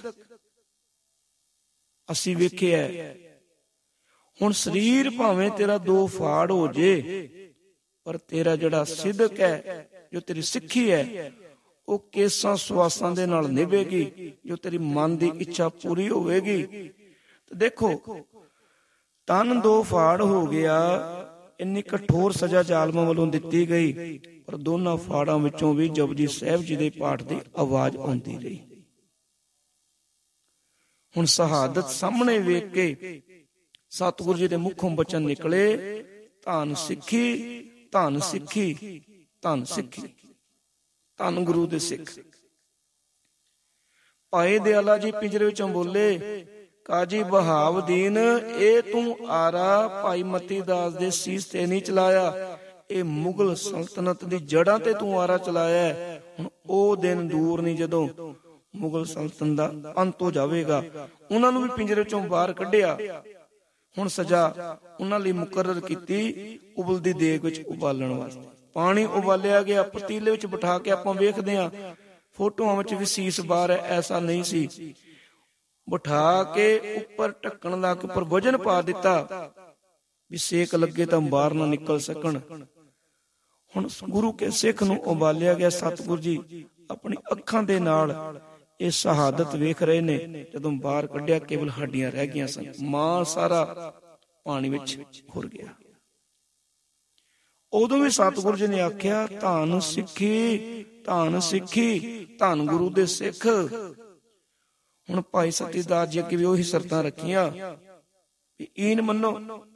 ਅਸੀਂ ਵੇਖਿਆ। ਹੁਣ ਸਰੀਰ ਭਾਵੇਂ ਤੇਰਾ ਦੋ ਫਾੜ ਹੋ ਜੇ, ਪਰ ਤੇਰਾ ਜਿਹੜਾ ਸਿਦਕ ਹੈ, ਜੋ ਤੇਰੀ ਸਿੱਖੀ ਹੈ, ਉਹ ਕੇਸਾਂ ਸਵਾਸਾਂ ਦੇ ਨਾਲ ਨਿਭੇਗੀ, ਜੋ ਤੇਰੀ ਮਨ ਦੀ ਇੱਛਾ ਪੂਰੀ ਹੋਵੇਗੀ। ਤੇ ਦੇਖੋ ਤਨ ਦੋ ਫਾੜ ਹੋ ਗਿਆ, ਇੰਨੀ ਕਠੋਰ ਸਜ਼ਾ ਜ਼ਾਲਮਾਂ ਵੱਲੋਂ ਦਿੱਤੀ ਗਈ, ਪਰ ਦੋਨਾਂ ਫਾੜਾਂ ਵਿੱਚੋਂ ਵੀ ਜਪਜੀ ਸਾਹਿਬ ਜੀ ਦੇ ਪਾਠ ਦੀ ਆਵਾਜ਼ ਆਉਂਦੀ ਰਹੀ। ਹੁਣ ਸ਼ਹਾਦਤ ਸਾਹਮਣੇ ਵੇਖ ਕੇ ਸਤਿਗੁਰੂ ਜੀ ਦੇ ਮੁਖੋਂ ਬਚਨ ਨਿਕਲੇ, ਧੰਨ ਸਿੱਖੀ ਧੰਨ ਸਿੱਖੀ ਧੰਨ ਸਿੱਖੀ, ਧੰਨ ਗੁਰੂ ਦੇ ਸਿੱਖ। ਭਾਈ ਦਿਆਲਾ ਜੀ ਪਿੰਜਰੇ ਵਿੱਚੋਂ ਬੋਲੇ, ਕਾਜੀ ਬਹਾਵਦੀਨ, ਇਹ ਤੂੰ ਆਰਾ ਭਾਈ ਮਤੀ ਦਾਸ ਦੇ ਸੀਸ ਤੇ ਨਹੀਂ ਚਲਾਇਆ, ਇਹ ਮੁਗਲ ਸਲਤਨਤ ਦੀ ਜੜ੍ਹਾਂ ਤੇ ਤੂੰ ਆਰਾ ਚਲਾਇਆ। ਹੁਣ ਉਹ ਦਿਨ ਦੂਰ ਨਹੀਂ ਜਦੋਂ ਮੁਗਲ ਸਲਤਨਤ ਦਾ ਅੰਤ ਹੋ ਜਾਵੇਗਾ। ਉਹਨਾਂ ਨੂੰ ਵੀ ਪਿੰਜਰੇ ਚੋਂ ਬਾਹਰ ਕੱਢਿਆ। ਹੁਣ ਸਜ਼ਾ ਉਹਨਾਂ ਲਈ ਮੁਕਰਰ ਕੀਤੀ, ਉਬਲਦੀ ਦੇਗ ਵਿੱਚ ਉਬਾਲਣ ਵਾਸਤੇ। ਪਾਣੀ ਉਬਾਲਿਆ ਗਿਆ, ਪਤੀਲੇ ਵਿੱਚ ਬਿਠਾ ਕੇ ਆਪਾਂ ਵੇਖਦੇ ਹਾਂ ਫੋਟੋਆਂ ਵਿੱਚ ਵੀ ਸੀਸ ਬਾਹਰ ਹੈ, ਐਸਾ ਨਹੀਂ ਸੀ। ਬਿਠਾ ਕੇ ਉੱਪਰ ਢੱਕਣ ਲਾ ਕੇ ਉੱਪਰ ਵਜਨ ਪਾ ਦਿੱਤਾ ਵੀ ਸੇਕ ਲੱਗੇ ਤਾਂ ਬਾਹਰ ਨਾ ਨਿਕਲ ਸਕਣ। ਹੁਣ ਗੁਰੂ ਕੇ ਸਿੱਖ ਨੂੰ ਉਬਾਲਿਆ ਗਿਆ। ਸਤਿਗੁਰੂ ਜੀ ਆਪਣੀ ਅੱਖਾਂ ਦੇ ਨਾਲ ਇਹ ਸ਼ਹਾਦਤ ਵੇਖ ਰਹੇ ਨੇ। ਜਦੋਂ ਬਾਹਰ ਕੱਢਿਆ ਕੇਵਲ ਹੱਡੀਆਂ ਰਹਿ ਗਈਆਂ ਸਨ, ਮਾਂ ਸਾਰਾ ਪਾਣੀ ਵਿੱਚ ਖੁਰ ਗਿਆ। ਉਦੋਂ ਵੀ ਸਤਿਗੁਰੂ ਜੀ ਨੇ ਆਖਿਆ, ਧੰਨ ਸਿੱਖੀ, ਧੰਨ ਸਿੱਖੀ, ਧੰਨ ਗੁਰੂ ਦੇ ਸਿੱਖ। ਹੁਣ ਭਾਈ ਸਤੀ ਦਾਸ ਜੀ ਅੱਗੇ ਵੀ ਉਹੀ ਸ਼ਰਤਾਂ ਰੱਖੀਆਂ ਵੀ ਈਨ ਮੰਨੋ।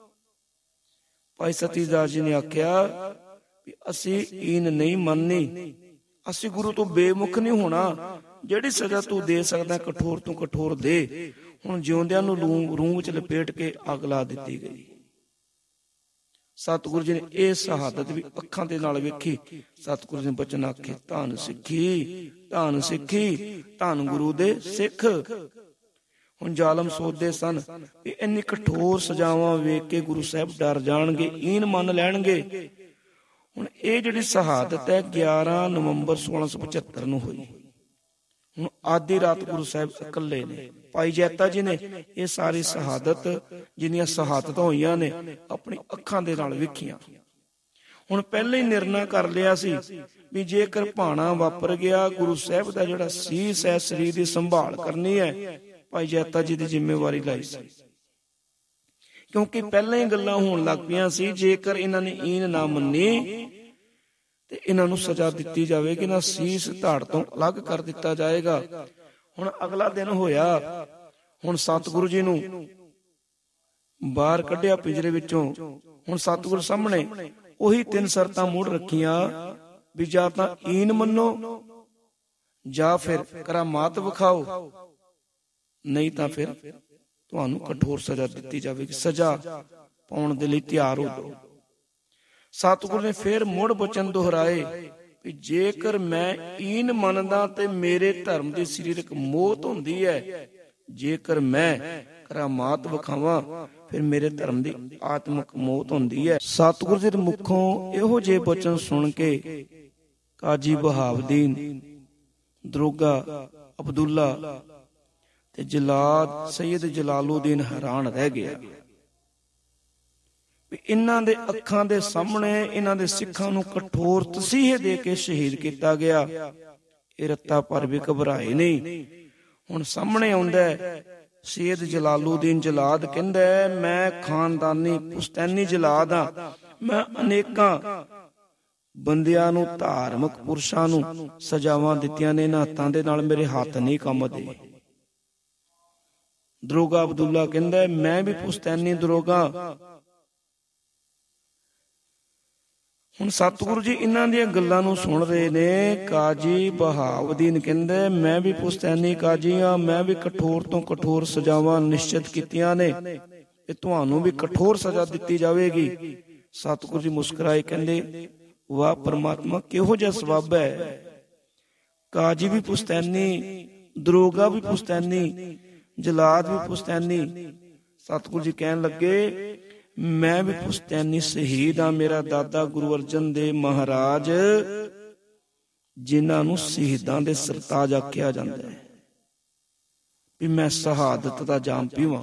ਭਾਈ ਸਤੀ ਦਾਸ ਜੀ ਨੇ ਆਖਿਆ ਵੀ ਅਸੀਂ ਈਨ ਨਹੀਂ ਮੰਨਣੀ, ਅਸੀਂ ਗੁਰੂ ਤੋਂ ਬੇਮੁਖ ਨਹੀਂ ਹੋਣਾ। ਜਿਹੜੀ ਸਜ਼ਾ ਤੂੰ ਦੇ ਸਕਦਾ ਕਠੋਰ ਤੋਂ ਕਠੋਰ ਦੇ। ਹੁਣ ਜਿਉਂਦਿਆਂ ਨੂੰ ਰੂਹ ਵਿੱਚ ਲਪੇਟ ਕੇ ਅੱਗ ਲਾ ਦਿੱਤੀ ਗਈ। ਸਤਿਗੁਰੂ ਜੀ ਨੇ ਇਹ ਸ਼ਹਾਦਤ ਵੀ ਅੱਖਾਂ ਦੇ ਨਾਲ ਵੇਖੀ। ਸਤਿਗੁਰੂ ਜੀ ਨੇ ਬਚਨ ਆਖੇ, ਧੰਨ ਸਿੱਖੀ, ਧੰਨ ਸਿੱਖੀ, ਧੰਨ ਗੁਰੂ ਦੇ ਸਿੱਖ। ਹੁਣ ਜ਼ਾਲਮ ਸੋਚਦੇ ਸਨ ਵੀ ਇੰਨੀ ਕਠੋਰ ਸਜ਼ਾਵਾਂ ਵੇਖ ਕੇ ਗੁਰੂ ਸਾਹਿਬ ਡਰ ਜਾਣਗੇ, ਈਨ ਮੰਨ ਲੈਣਗੇ। ਹੁਣ ਇਹ ਜਿਹੜੀ ਸ਼ਹਾਦਤ ਹੈ ਗਿਆਰਾਂ ਨਵੰਬਰ ਸੋਲਾਂ ਸੌ ਪਚੱਤਰ ਨੂੰ ਹੋਈ। ਹੁਣ ਆਧੀ ਰਾਤ ਗੁਰੂ ਸਾਹਿਬ ਇਕੱਲੇ ਨੇ। ਭਾਈ ਜੈਤਾ ਜੀ ਨੇ ਇਹ ਸਾਰੀ ਸ਼ਹਾਦਤ, ਜਿੰਨੀਆਂ ਸ਼ਹਾਦਤਾਂ ਹੋਈਆਂ ਨੇ, ਆਪਣੀ ਅੱਖਾਂ ਦੇ ਨਾਲ ਵੇਖੀਆਂ। ਹੁਣ ਪਹਿਲਾਂ ਹੀ ਨਿਰਣਾ ਕਰ ਲਿਆ ਸੀ ਵੀ ਜੇਕਰ ਭਾਣਾ ਵਾਪਰ ਗਿਆ, ਗੁਰੂ ਸਾਹਿਬ ਦਾ ਜਿਹੜਾ ਸੀਸ ਹੈ, ਸਰੀਰ ਦੀ ਸੰਭਾਲ ਕਰਨੀ ਹੈ, ਭਾਈ ਜੈਤਾ ਜੀ ਦੀ ਜ਼ਿੰਮੇਵਾਰੀ ਲਾਈ ਸੀ। ਕਿਉਂਕਿ ਪਹਿਲਾਂ ਹੀ ਗੱਲਾਂ ਹੋਣ ਲੱਗ ਪਈਆਂ ਸੀ, ਜੇਕਰ ਇਹਨਾਂ ਨੇ ਈਨ ਨਾ ਮੰਨੀ ਤੇ ਇਹਨਾਂ ਨੂੰ ਸਜ਼ਾ ਦਿੱਤੀ ਜਾਵੇਗੀ, ਨਾ ਸੀਸ ਧੜ ਤੋਂ ਅਲੱਗ ਕਰ ਦਿੱਤਾ ਜਾਏਗਾ। ਹੁਣ ਅਗਲਾ ਦਿਨ ਹੋਇਆ। ਹੁਣ ਸਤਿਗੁਰੂ ਜੀ ਨੂੰ ਬਾਹਰ ਕੱਢਿਆ ਪਿੰਜਰੇ ਵਿੱਚੋਂ। ਹੁਣ ਸਤਿਗੁਰੂ ਸਾਹਮਣੇ ਉਹੀ ਤਿੰਨ ਸ਼ਰਤਾਂ ਮੁੜ ਰੱਖੀਆਂ ਵੀ ਜਾਂ ਤਾਂ ਈਨ ਮੰਨੋ, ਜਾਂ ਫਿਰ ਕਰਾਮਾਤ ਵਿਖਾਓ, ਨਹੀਂ ਤਾਂ ਫਿਰ ਤੁਹਾਨੂੰ ਕਠੋਰ ਸਜ਼ਾ ਦਿੱਤੀ ਜਾਵੇਗੀ। ਸਜ਼ਾ ਪਾਉਣ ਦੇ ਲਈ ਤਿਆਰ ਹੋ ਜਾਓ। ਸਤਿਗੁਰੂ ਨੇ ਫਿਰ ਮੁੜ ਬਚਨ ਦੁਹਰਾਏ ਵੀ ਜੇਕਰ ਮੈਂ ਈਨ ਮੰਨਦਾ ਤੇ ਮੇਰੇ ਧਰਮ ਦੀ ਸਰੀਰਕ ਮੌਤ ਹੁੰਦੀ ਹੈ, ਜੇਕਰ ਮੈਂ ਕਰਾਮਾਤ ਵਿਖਾਵਾਂ ਫਿਰ ਮੇਰੇ ਧਰਮ ਦੀ ਆਤਮਿਕ ਮੌਤ ਹੁੰਦੀ ਹੈ। ਸਤਿਗੁਰੂ ਜੀ ਦੇ ਮੁਖੋਂ ਇਹੋ ਜਿਹੇ ਬਚਨ ਸੁਣ ਕੇ ਕਾਜੀ ਬਹਾਵਦੀਨ, ਦਰੋਗਾ ਅਬਦੁੱਲਾ ਤੇ ਜਲਾਦ ਸੈਯਦ ਜਲਾਲੁਦੀਨ ਹੈਰਾਨ ਰਹਿ ਗਿਆ। ਇਹਨਾਂ ਦੇ ਅੱਖਾਂ ਦੇ ਸਾਹਮਣੇ ਇਹਨਾਂ ਦੇ ਸਿੱਖਾਂ ਨੂੰ ਕਠੋਰ ਤਸੀਹੇ ਦੇ ਕੇ ਸ਼ਹੀਦ ਕੀਤਾ ਗਿਆ। ਇਹ ਰੱਤਾ ਪਰ ਵੀ ਘਬਰਾਏ ਨਹੀਂ। ਹੁਣ ਸਾਹਮਣੇ ਆਉਂਦਾ ਸੈਯਦ ਜਲਾਲੁਦੀਨ ਜਲਾਦ ਕਹਿੰਦਾ, ਮੈਂ ਖਾਨਦਾਨੀ ਪੁਸ਼ਤੈਨੀ ਜਲਾਦ ਹਾਂ। ਮੈਂ ਅਨੇਕਾਂ ਬੰਦਿਆਂ ਨੂੰ, ਧਾਰਮਿਕ ਪੁਰਸ਼ਾਂ ਨੂੰ ਸਜ਼ਾਵਾਂ ਦਿੱਤੀਆਂ ਨੇ, ਇਹਨਾਂ ਹੱਥਾਂ ਦੇ ਨਾਲ ਮੇਰੇ ਹੱਥ ਨਹੀਂ ਕੰਬਦੇ। ਦਰੋਗਾ ਅਬਦੁੱਲਾ ਕਹਿੰਦਾ, ਮੈਂ ਵੀ ਪੁਸ਼ਤੈਨੀ ਦਰੋਗਾ। ਹੁਣ ਸਤਿਗੁਰੂ ਜੀ ਇਹਨਾਂ ਦੀਆਂ ਗੱਲਾਂ ਨੂੰ ਸੁਣ ਰਹੇ ਨੇ। ਕਾਜੀ ਬਹਾਵਦੀਨ ਕਹਿੰਦੇ, ਮੈਂ ਵੀ ਪੁਸ਼ਤੈਨੀ ਕਾਜੀ ਹਾਂ, ਮੈਂ ਵੀ ਕਠੋਰ ਤੋਂ ਕਠੋਰ ਸਜ਼ਾਵਾਂ ਨਿਸ਼ਚਿਤ ਕੀਤੀਆਂ ਨੇ, ਤੇ ਤੁਹਾਨੂੰ ਵੀ ਕਠੋਰ ਸਜ਼ਾ ਦਿੱਤੀ ਜਾਵੇਗੀ। ਸਤਿਗੁਰੂ ਜੀ ਮੁਸਕਰਾਏ, ਕਹਿੰਦੇ, ਵਾਹ ਪਰਮਾਤਮਾ, ਕਿਹੋ ਜਿਹਾ ਸਬੱਬ ਹੈ। ਕਾਜੀ ਵੀ ਪੁਸ਼ਤੈਨੀ, ਦਰੋਗਾ ਵੀ ਪੁਸ਼ਤੈਨੀ, ਜਲਾਦ ਵੀ ਪੁਸ਼ਤੈਨੀ। ਸਤਿਗੁਰੂ ਜੀ ਕਹਿਣ ਲੱਗੇ, ਮੈਂ ਵੀ ਪੁਸ਼ਤੈਨੀ ਸ਼ਹੀਦ ਹਾਂ। ਮੇਰਾ ਦਾਦਾ ਗੁਰੂ ਅਰਜਨ ਦੇਵ ਮਹਾਰਾਜ, ਜਿਨ੍ਹਾਂ ਨੂੰ ਸ਼ਹੀਦਾਂ ਦੇ ਸਰਤਾਜ ਆਖਿਆ ਜਾਂਦਾ ਹੈ, ਵੀ ਮੈਂ ਸ਼ਹਾਦਤ ਦਾ ਜਾਮ ਪੀਵਾਂ।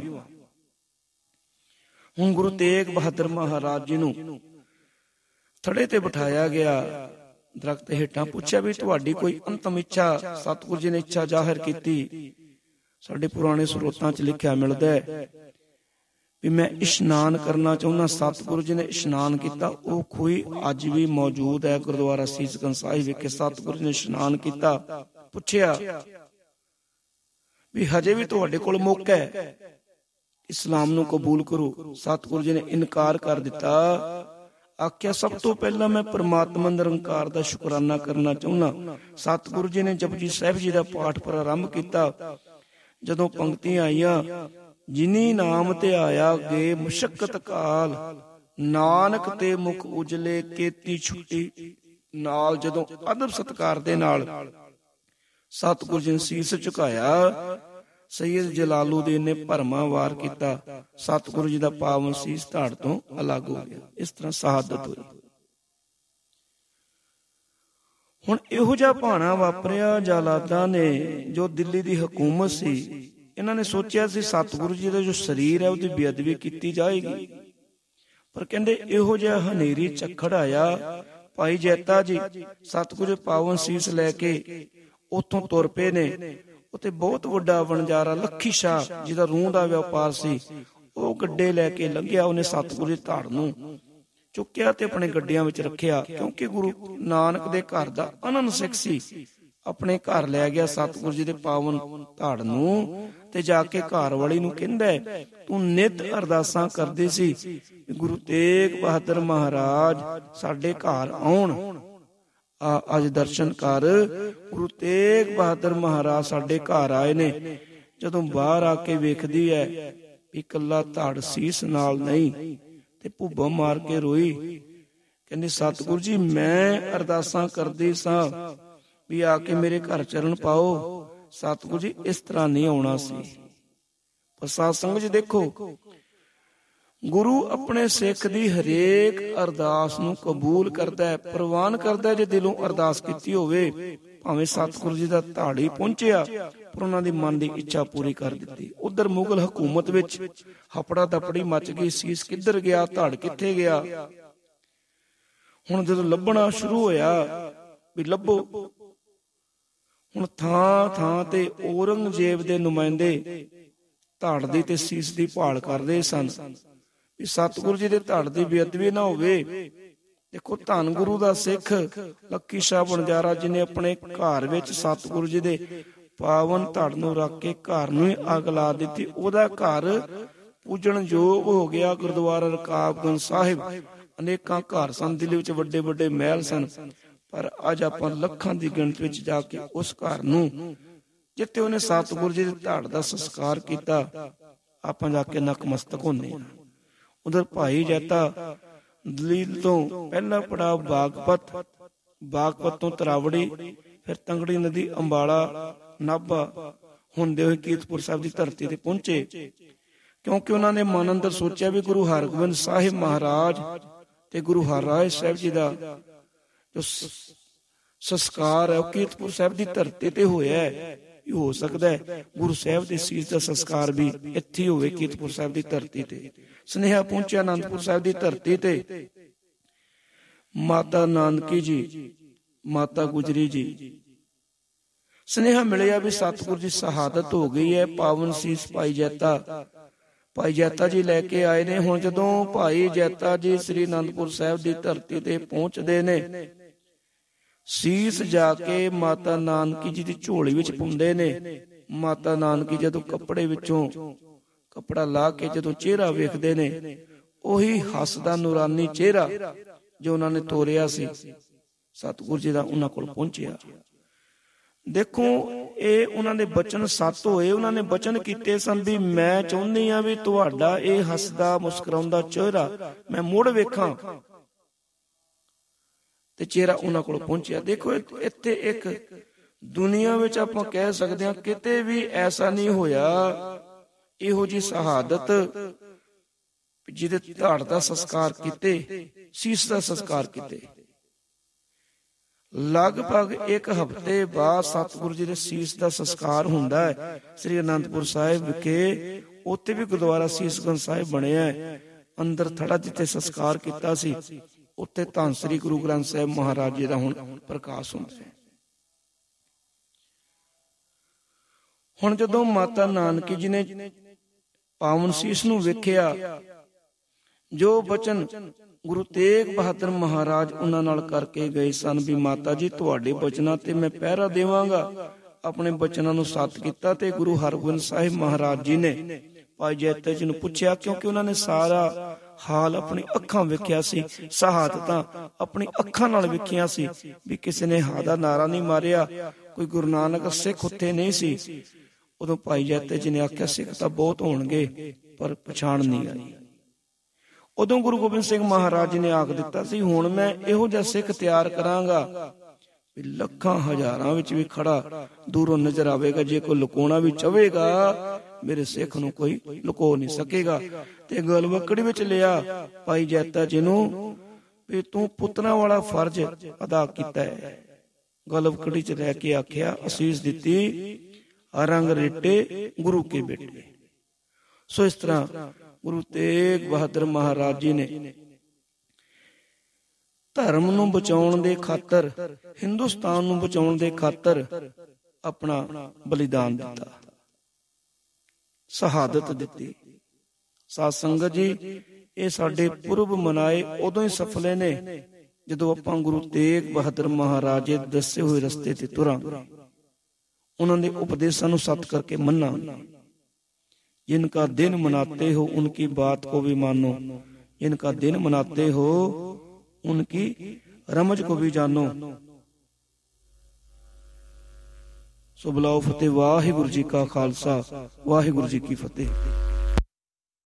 ਹੁਣ ਗੁਰੂ ਤੇਗ ਬਹਾਦਰ ਮਹਾਰਾਜ ਜੀ ਨੂੰ ਥੜੇ ਤੇ ਬਿਠਾਇਆ ਗਿਆ, ਦਰਖਤ ਹੇਠਾਂ। ਪੁੱਛਿਆ ਵੀ ਤੁਹਾਡੀ ਕੋਈ ਅੰਤਮ ਇੱਛਾ? ਸਤਿਗੁਰੂ ਜੀ ਨੇ ਇੱਛਾ ਜ਼ਾਹਿਰ ਕੀਤੀ। ਸਾਡੇ ਪੁਰਾਣੇ ਸਰੋਤਾਂ ਚ ਲਿਖਿਆ ਮਿਲਦਾ ਹੈ ਵੀ ਮੈਂ ਇਸ਼ਨਾਨ ਕਰਨਾ ਚਾਹੁੰਦਾ। ਸਤਿਗੁਰੂ ਜੀ ਨੇ ਇਸ਼ਨਾਨ ਕੀਤਾ। ਉਹ ਖੂਹੀ ਅੱਜ ਵੀ ਮੌਜੂਦ ਹੈ ਗੁਰਦੁਆਰਾ ਸੀਸਗੰਜ ਸਾਹਿਬ ਵਿਖੇ। ਸਤਿਗੁਰੂ ਜੀ ਨੇ ਇਸ਼ਨਾਨ ਕੀਤਾ। ਪੁੱਛਿਆ ਵੀ ਹਜੇ ਵੀ ਤੁਹਾਡੇ ਕੋਲ ਮੌਕਾ ਹੈ, ਇਸਲਾਮ ਨੂੰ ਕਬੂਲ ਕਰੋ। ਸਤਿਗੁਰੂ ਜੀ ਨੇ ਇਨਕਾਰ ਕਰ ਦਿੱਤਾ। ਆਖਿਆ, ਸਭ ਤੋਂ ਪਹਿਲਾਂ ਮੈਂ ਪ੍ਰਮਾਤਮਾ ਨਿਰੰਕਾਰ ਦਾ ਸ਼ੁਕਰਾਨਾ ਕਰਨਾ ਚਾਹੁੰਦਾ। ਸਤਿਗੁਰੂ ਜੀ ਨੇ ਜਪਜੀ ਸਾਹਿਬ ਜੀ ਦਾ ਪਾਠ ਪ੍ਰਾਰੰਭ ਕੀਤਾ। ਜਦੋਂ ਪੰਕਤੀਆਂ ਆਈਆਂ, ਜਿਨੀ ਨਾਮ ਤੇ ਆਇਆ ਗੇ ਮੁਸ਼ੱਕਤ ਕਾਲ, ਨਾਨਕ ਤੇ ਮੁਖ ਉਜਲੇ ਕੀਤੀ ਛੁੱਟੀ। ਨਾਲ ਜਦੋਂ ਅਦਬ ਸਤਿਕਾਰ ਦੇ ਨਾਲ ਸਤਿਗੁਰੂ ਜੀ ਨੇ ਸੀਸ ਝੁਕਾਇਆ, ਸੈਯਦ ਜਲਾਲੂਦੀਨ ਨੇ ਭਰਮਾਂ ਵਾਰ ਕੀਤਾ। ਸਤਿਗੁਰੂ ਜੀ ਦਾ ਪਾਵਨ ਸੀਸ ਧੜ ਤੋਂ ਅਲੱਗ ਹੋ ਗਿਆ। ਇਸ ਤਰ੍ਹਾਂ ਸ਼ਹਾਦਤ ਹੋਈ। ਹੁਣ ਇਹੋ ਜਿਹਾ ਭਾਣਾ ਵਾਪਰਿਆ ਜਲਾਦਾਂ ਨੇ, ਜੋ ਦਿੱਲੀ ਦੀ ਹਕੂਮਤ ਸੀ। ਇਹਨਾਂ ਨੇ ਸੋਚਿਆ ਸੀ ਸਤਿਗੁਰੂ ਜੀ ਦਾ ਜੋ ਸਰੀਰ ਹੈ ਉਹਦੀ ਬੇਅਦਬੀ ਕੀਤੀ ਜਾਏਗੀ, ਪਰ ਕਹਿੰਦੇ ਇਹੋ ਜਿਹਾ ਹਨੇਰੀ ਝੱਖੜ ਆਇਆ। ਭਾਈ ਜੈਤਾ ਜੀ ਸਤਿਗੁਰੂ ਪਾਵਨ ਸੀਸ ਲੈ ਕੇ ਉੱਥੋਂ ਤੁਰ ਪਏ ਨੇ। ਉੱਥੇ ਬਹੁਤ ਵੱਡਾ ਵਣਜਾਰਾ ਲੱਖੀ ਸ਼ਾਹ, ਜਿਹਦਾ ਰੂਹ ਦਾ ਵਪਾਰ ਸੀ, ਉਹ ਗੱਡੇ ਲੈ ਕੇ ਲੰਘਿਆ। ਉਹਨੇ ਸਤਿਗੁਰੂ ਦੀ ਧੜ ਨੂੰ ਚੁੱਕਿਆ ਤੇ ਆਪਣੇ ਗੱਡਿਆਂ ਵਿੱਚ ਰੱਖਿਆ, ਕਿਉਂਕਿ ਗੁਰੂ ਨਾਨਕ ਦੇ ਘਰ ਦਾ ਅਨੰਦ ਸਿੱਖ ਸੀ। ਆਪਣੇ ਘਰ ਲੈ ਗਿਆ ਸਤਿਗੁਰੂ ਜੀ ਦੇ ਪਾਵਨ ਧੜ ਨੂੰ, ਤੇ ਜਾ ਕੇ ਘਰ ਵਾਲੀ ਨੂੰ ਕਹਿੰਦਾ, ਤੂੰ ਨਿਤ ਅਰਦਾਸਾਂ ਕਰਦੀ ਸੀ ਗੁਰੂ ਤੇਗ ਬਹਾਦਰ ਮਹਾਰਾਜ ਸਾਡੇ ਘਰ ਆਉਣ, ਆ ਅੱਜ ਦਰਸ਼ਨ ਕਰ। ਗੁਰੂ ਤੇਗ ਬਹਾਦਰ ਮਹਾਰਾਜ ਸਾਡੇ ਘਰ ਆਏ ਨੇ। ਜਦੋਂ ਬਾਹਰ ਆ ਕੇ ਵੇਖਦੀ ਹੈ ਵੀ ਇਕੱਲਾ ਧੜ ਸੀਸ ਨਾਲ ਨਹੀਂ, ਤੇ ਭੁੱਬਾ ਮਾਰ ਕੇ ਰੋਈ। ਕਹਿੰਦੀ, ਸਤਿਗੁਰੂ ਜੀ ਮੈਂ ਅਰਦਾਸਾਂ ਕਰਦੀ ਸਾਂ ਵੀ ਆ ਕੇ ਮੇਰੇ ਘਰ ਚਰਨ ਪਾਓ। ਸਤਿਗੁਰੂ ਜੀ ਇਸ ਤਰ੍ਹਾਂ ਨਹੀਂ ਆਉਣਾ ਸੀ। ਪਰ ਸਾਧ ਸੰਗਤ ਜੀ ਦੇਖੋ, ਗੁਰੂ ਆਪਣੇ ਸਿੱਖ ਦੀ ਹਰੇਕ ਅਰਦਾਸ ਨੂੰ ਕਬੂਲ ਕਰਦਾ ਹੈ, ਪ੍ਰਵਾਨ ਕਰਦਾ ਹੈ। ਜੇ ਦਿਲੋਂ ਅਰਦਾਸ ਕੀਤੀ ਹੋਵੇ, ਭਾਵੇਂ ਸਤਿਗੁਰੂ ਜੀ ਦਾ ਧੜ ਹੀ ਪਹੁੰਚਿਆ, ਪਰ ਉਹਨਾਂ ਦੀ ਮਨ ਦੀ ਇੱਛਾ ਪੂਰੀ ਕਰ ਦਿੱਤੀ। ਉਧਰ ਮੁਗਲ ਹਕੂਮਤ ਵਿੱਚ ਹਪੜਾ ਦਪੜੀ ਮਚ ਗਈ। ਸੀਸ ਕਿੱਧਰ ਗਿਆ, ਧੜ ਕਿੱਥੇ ਗਿਆ। ਹੁਣ ਜਦੋਂ ਲੱਭਣਾ ਸ਼ੁਰੂ ਹੋਇਆ ਵੀ ਲੱਭੋ, ਹੁਣ ਥਾਂ ਥਾਂ ਤੇ ਔਰੰਗਜ਼ੇਬ ਦੇ ਨੁਮਾਇੰਦੇ ਧੜ ਦੀ ਤੇ ਸੀਸ ਦੀ ਭਾਲ ਕਰਦੇ ਸਨ ਵੀ ਸਤਿਗੁਰੂ ਜੀ ਦੇ ਧੜ ਦੀ ਬੇਅਦਬੀ ਨਾ ਹੋਵੇ। ਦੇਖੋ, ਧੰਨ ਗੁਰੂ ਦਾ ਸਿੱਖ ਲੱਖੀ ਸ਼ਾਹ ਵਣਜਾਰਾ, ਜਿਹਨੇ ਆਪਣੇ ਘਰ ਵਿੱਚ ਸਤਿਗੁਰੂ ਜੀ ਦੇ ਪਾਵਨ ਧੜ ਨੂੰ ਰੱਖ ਕੇ ਘਰ ਨੂੰ ਹੀ ਅੱਗ ਲਾ ਦਿੱਤੀ, ਉਹਦਾ ਘਰ ਪੂਜਣ ਯੋਗ ਹੋ ਗਿਆ। ਗੁਰਦੁਆਰਾ ਰਕਾਬਗੰਜ ਸਾਹਿਬ, ਅਨੇਕਾਂ ਘਰ ਸਨ, ਦਿੱਲੀ ਵਿੱਚ ਵੱਡੇ ਵੱਡੇ ਮਹਿਲ ਸਨ। ਪਰ ਅੱਜ ਆਪਾਂ ਲੱਖਾਂ ਦੀ ਗਿਣਤੀ ਵਿੱਚ ਜਾ ਕੇ ਉਸ ਘਰ ਨੂੰ, ਜਿੱਥੇ ਉਹਨੇ ਸਤਿਗੁਰੂ ਜੀ ਦੇ ਧੜ ਦਾ ਸੰਸਕਾਰ ਕੀਤਾ, ਆਪਾਂ ਜਾ ਕੇ ਨਕਮਸਤਕ ਹੁੰਦੇ ਹਾਂ। ਉਧਰ ਭਾਈ ਜੈਤਾ ਦਲੀਲ ਤੋਂ ਪਹਿਲਾ ਪੜਾਅ ਬਾਗਪਤ, ਬਾਗਪਤ ਤੋਂ ਤਰਾਵੜੀ, ਫਿਰ ਤੰਗੜੀ ਨਦੀ, ਅੰਬਾਲਾ, ਨਾਭਾ ਹੁੰਦੇ ਹੋਏ ਕੀਰਤਪੁਰ ਸਾਹਿਬ ਦੀ ਧਰਤੀ ਤੇ ਪਹੁੰਚੇ। ਕਿਉਂਕਿ ਉਹਨਾਂ ਨੇ ਮਨ ਅੰਦਰ ਸੋਚਿਆ ਵੀ ਗੁਰੂ ਹਰਗੋਬਿੰਦ ਸਾਹਿਬ ਮਹਾਰਾਜ ਤੇ ਗੁਰੂ ਹਰਿਰਾਏ ਸਾਹਿਬ ਜੀ ਦਾ ਜੋ ਸੰਸਕਾਰ ਹੈ ਉਹ ਕੀਰਤਪੁਰ ਸਾਹਿਬ ਦੀ ਧਰਤੀ ਤੇ ਹੋਇਆ ਹੈ। ਇਹ ਹੋ ਸਕਦਾ ਹੈ ਗੁਰੂ ਸਾਹਿਬ ਦੇ ਸੀਸ ਦਾ ਸੰਸਕਾਰ ਵੀ ਇੱਥੇ ਹੋਵੇ, ਕੀਰਤਪੁਰ ਸਾਹਿਬ ਦੀ ਧਰਤੀ ਤੇ। ਸੁਨੇਹਾ ਪਹੁੰਚਿਆ ਅਨੰਦਪੁਰ ਸਾਹਿਬ ਦੀ ਧਰਤੀ ਤੇ। ਮਾਤਾ ਨਾਨਕੀ ਜੀ, ਮਾਤਾ ਗੁਜਰੀ ਜੀ, ਸੁਨੇਹਾ ਮਿਲਿਆ ਵੀ ਸਤਿਗੁਰੂ ਜੀ ਸ਼ਹਾਦਤ ਹੋ ਗਈ ਹੈ। ਪਾਵਨ ਸੀਸ ਭਾਈ ਜੈਤਾ, ਭਾਈ ਜੈਤਾ ਜੀ ਲੈ ਕੇ ਆਏ ਨੇ। ਹੁਣ ਜਦੋਂ ਭਾਈ ਜੈਤਾ ਜੀ ਸ੍ਰੀ ਅਨੰਦਪੁਰ ਸਾਹਿਬ ਦੀ ਧਰਤੀ ਤੇ ਪਹੁੰਚਦੇ ਨੇ, ਸੀਸ ਜਾ ਕੇ ਮਾਤਾ ਨਾਨਕੀ ਜੀ ਦੀ ਝੋਲੀ ਵਿੱਚ ਪਾਉਂਦੇ ਨੇ। ਮਾਤਾ ਨਾਨਕੀ ਜਦੋਂ ਕੱਪੜੇ ਵਿੱਚੋਂ ਕੱਪੜਾ ਲਾ ਕੇ ਜਦੋਂ ਚਿਹਰਾ ਵੇਖਦੇ ਨੇ, ਉਹੀ ਹੱਸਦਾ ਨੂਰਾਨੀ ਚਿਹਰਾ ਜੋ ਉਹਨਾਂ ਨੇ ਤੋਰਿਆ ਸੀ, ਸਤਿਗੁਰੂ ਜੀ ਦਾ ਉਹਨਾਂ ਕੋਲ ਪਹੁੰਚਿਆ। ਦੇਖੋ, ਇਹ ਉਹਨਾਂ ਦੇ ਬਚਨ ਸੱਤ ਹੋਏ। ਉਹਨਾਂ ਨੇ ਬਚਨ ਕੀਤੇ ਸਨ ਵੀ ਮੈਂ ਚਾਹੁੰਦੀ ਹਾਂ ਵੀ ਤੁਹਾਡਾ ਇਹ ਹੱਸਦਾ ਮੁਸਕਰਾਉਂਦਾ ਚਿਹਰਾ ਮੈਂ ਮੁੜ ਵੇਖਾਂ, ਤੇ ਚਿਹਰਾ ਉਹਨਾਂ ਕੋਲ ਪਹੁੰਚਿਆ। ਦੇਖੋ, ਇੱਥੇ ਇੱਕ ਦੁਨੀਆ ਵਿੱਚ ਆਪਾਂ ਕਹਿ ਸਕਦੇ ਹਾਂ ਕਿਤੇ ਵੀ ਐਸਾ ਨਹੀਂ ਹੋਇਆ ਇਹੋ ਜਿਹੀ ਸ਼ਹਾਦਤ ਜਿਹਦੇ ਧੜ ਦਾ ਸੰਸਕਾਰ ਕੀਤੇ, ਸੀਸ ਦਾ ਸੰਸਕਾਰ ਕੀਤੇ। ਲਗਭਗ ਇੱਕ ਹਫ਼ਤੇ ਬਾਅਦ ਸਤਿਗੁਰੂ ਜੀ ਦੇ ਸੀਸ ਦਾ ਸੰਸਕਾਰ ਹੁੰਦਾ ਹੈ ਸ੍ਰੀ ਅਨੰਦਪੁਰ ਸਾਹਿਬ ਵਿਖੇ। ਉੱਥੇ ਵੀ ਗੁਰਦੁਆਰਾ ਸੀਸਗੰਜ ਸਾਹਿਬ ਬਣਿਆ ਹੈ। ਅੰਦਰ ਥੜਾ ਜਿੱਥੇ ਸੰਸਕਾਰ ਕੀਤਾ ਸੀ, ਉੱਥੇ ਧੰਨ ਸ੍ਰੀ ਗੁਰੂ ਗ੍ਰੰਥ ਸਾਹਿਬ ਮਹਾਰਾਜ ਜੀ ਦਾ ਹੁਣ ਪ੍ਰਕਾਸ਼ ਹੁੰਦਾ ਹੈ। ਹੁਣ ਜਦੋਂ ਮਾਤਾ ਨਾਨਕੀ ਜੀ ਨੇ ਪਾਵਨ ਸੀਸ ਨੂੰ ਵੇਖਿਆ, ਜੋ ਬਚਨ ਗੁਰੂ ਤੇਗ ਬਹਾਦਰ ਮਹਾਰਾਜ ਉਹਨਾਂ ਨਾਲ ਕਰਕੇ ਗਏ ਸਨ ਵੀ ਮਾਤਾ ਜੀ ਤੁਹਾਡੇ ਬਚਨਾਂ ਤੇ ਮੈਂ ਪਹਿਰਾ ਦੇਵਾਂਗਾ, ਆਪਣੇ ਬਚਨਾਂ ਨੂੰ ਸੱਤ ਕੀਤਾ। ਤੇ ਗੁਰੂ ਹਰਗੋਬਿੰਦ ਸਾਹਿਬ ਮਹਾਰਾਜ ਜੀ ਨੇ ਭਾਈ ਜੈਤਾ ਜੀ ਨੂੰ ਪੁੱਛਿਆ, ਕਿਉਂਕਿ ਉਹਨਾਂ ਨੇ ਸਾਰਾ ਹਾਲ ਆਪਣੀ ਅੱਖਾਂ ਵੇਖਿਆ ਸੀ, ਸ਼ਹਾਦਤਾਂ ਆਪਣੀ ਅੱਖਾਂ ਨਾਲ ਵੇਖੀਆਂ ਸੀ ਵੀ ਕਿਸੇ ਨੇ ਹਾਂ ਦਾ ਨਾਰਾ ਨਹੀਂ ਮਾਰਿਆ, ਕੋਈ ਗੁਰੂ ਨਾਨਕ ਸਿੱਖ ਉੱਥੇ ਨਹੀਂ ਸੀ। ਉਦੋਂ ਭਾਈ ਜੈਤਾ ਜੀ ਨੇ ਆਖਿਆ ਸਿੱਖ ਤਾਂ ਬਹੁਤ ਹੋਣਗੇ ਪਰ ਪਛਾਣ ਨਹੀਂ ਆਈ। ਉਦੋਂ ਗੁਰੂ ਗੋਬਿੰਦ ਸਿੰਘ ਮਹਾਰਾਜ ਨੇ ਆਖ ਦਿੱਤਾ ਸੀ, ਹੁਣ ਮੈਂ ਇਹੋ ਜਿਹਾ ਸਿੱਖ ਤਿਆਰ ਕਰਾਂਗਾ ਵੀ ਲੱਖਾਂ ਹਜ਼ਾਰਾਂ ਵਿੱਚ ਵੀ ਖੜਾ ਦੂਰੋਂ ਨਜ਼ਰ ਆਵੇਗਾ, ਜੇ ਕੋਈ ਲੁਕਾਉਣਾ ਵੀ ਚਾਹੇਗਾ ਮੇਰੇ ਸਿੱਖ ਨੂੰ ਕੋਈ ਲੁਕੋ ਨਹੀਂ ਸਕੇਗਾ। ਤੇ ਗਲਵਕੜੀ ਵਿੱਚ ਲਿਆ ਭਾਈ ਜੈਤਾ ਜੀ ਨੂੰ ਵੀ ਤੂੰ ਪੁੱਤਰਾਂ ਵਾਲਾ ਫਰਜ਼ ਅਦਾ ਕੀਤਾ ਹੈ। ਗਲਵਕੜੀ ਚ ਰਹਿ ਕੇ ਆਖਿਆ, ਅਸੀਸ ਦਿੱਤੀ ਰੰਗ ਰੇਟੇ ਗੁਰੂ ਕੇ ਬੇਟੇ। ਸੋ ਇਸ ਤਰ੍ਹਾਂ ਗੁਰੂ ਤੇਗ ਬਹਾਦਰ ਮਹਾਰਾਜ ਜੀ ਨੇ ਧਰਮ ਨੂੰ ਬਚਾਉਣ ਦੇ ਖਾਤਰ, ਹਿੰਦੁਸਤਾਨ ਨੂੰ ਬਚਾਉਣ ਦੇ ਖਾਤਰ ਆਪਣਾ ਬਲੀਦਾਨ ਦਿੱਤਾ, ਸ਼ਹਾਦਤ ਦਿੱਤੀ। ਸਾਧ ਸੰਗਤ ਜੀ, ਇਹ ਸਾਡੇ ਪੁਰਬ ਮਨਾਏ ਉਦੋਂ ਹੀ ਸਫਲੇ ਨੇ ਜਦੋਂ ਆਪਾਂ ਗੁਰੂ ਤੇਗ ਬਹਾਦਰ ਮਹਾਰਾਜ ਦੇ ਦੱਸੇ ਹੋਏ ਰਸਤੇ ਤੇ ਤੁਰਾਂਗੇ, ਉਹਨਾਂ ਦੇ ਉਪਦੇਸ਼ਾਂ ਨੂੰ ਸੱਤ ਕਰਕੇ ਮੰਨਾਂਗੇ। जिनका दिन मनाते हो उनकी बात को भी मानो, जिनका दिन मनाते हो उनकी रमज को भी जानो। सो बुलाओ फतेह। वाहिगुरु जी का खालसा, वाहिगुरु जी की फतेह।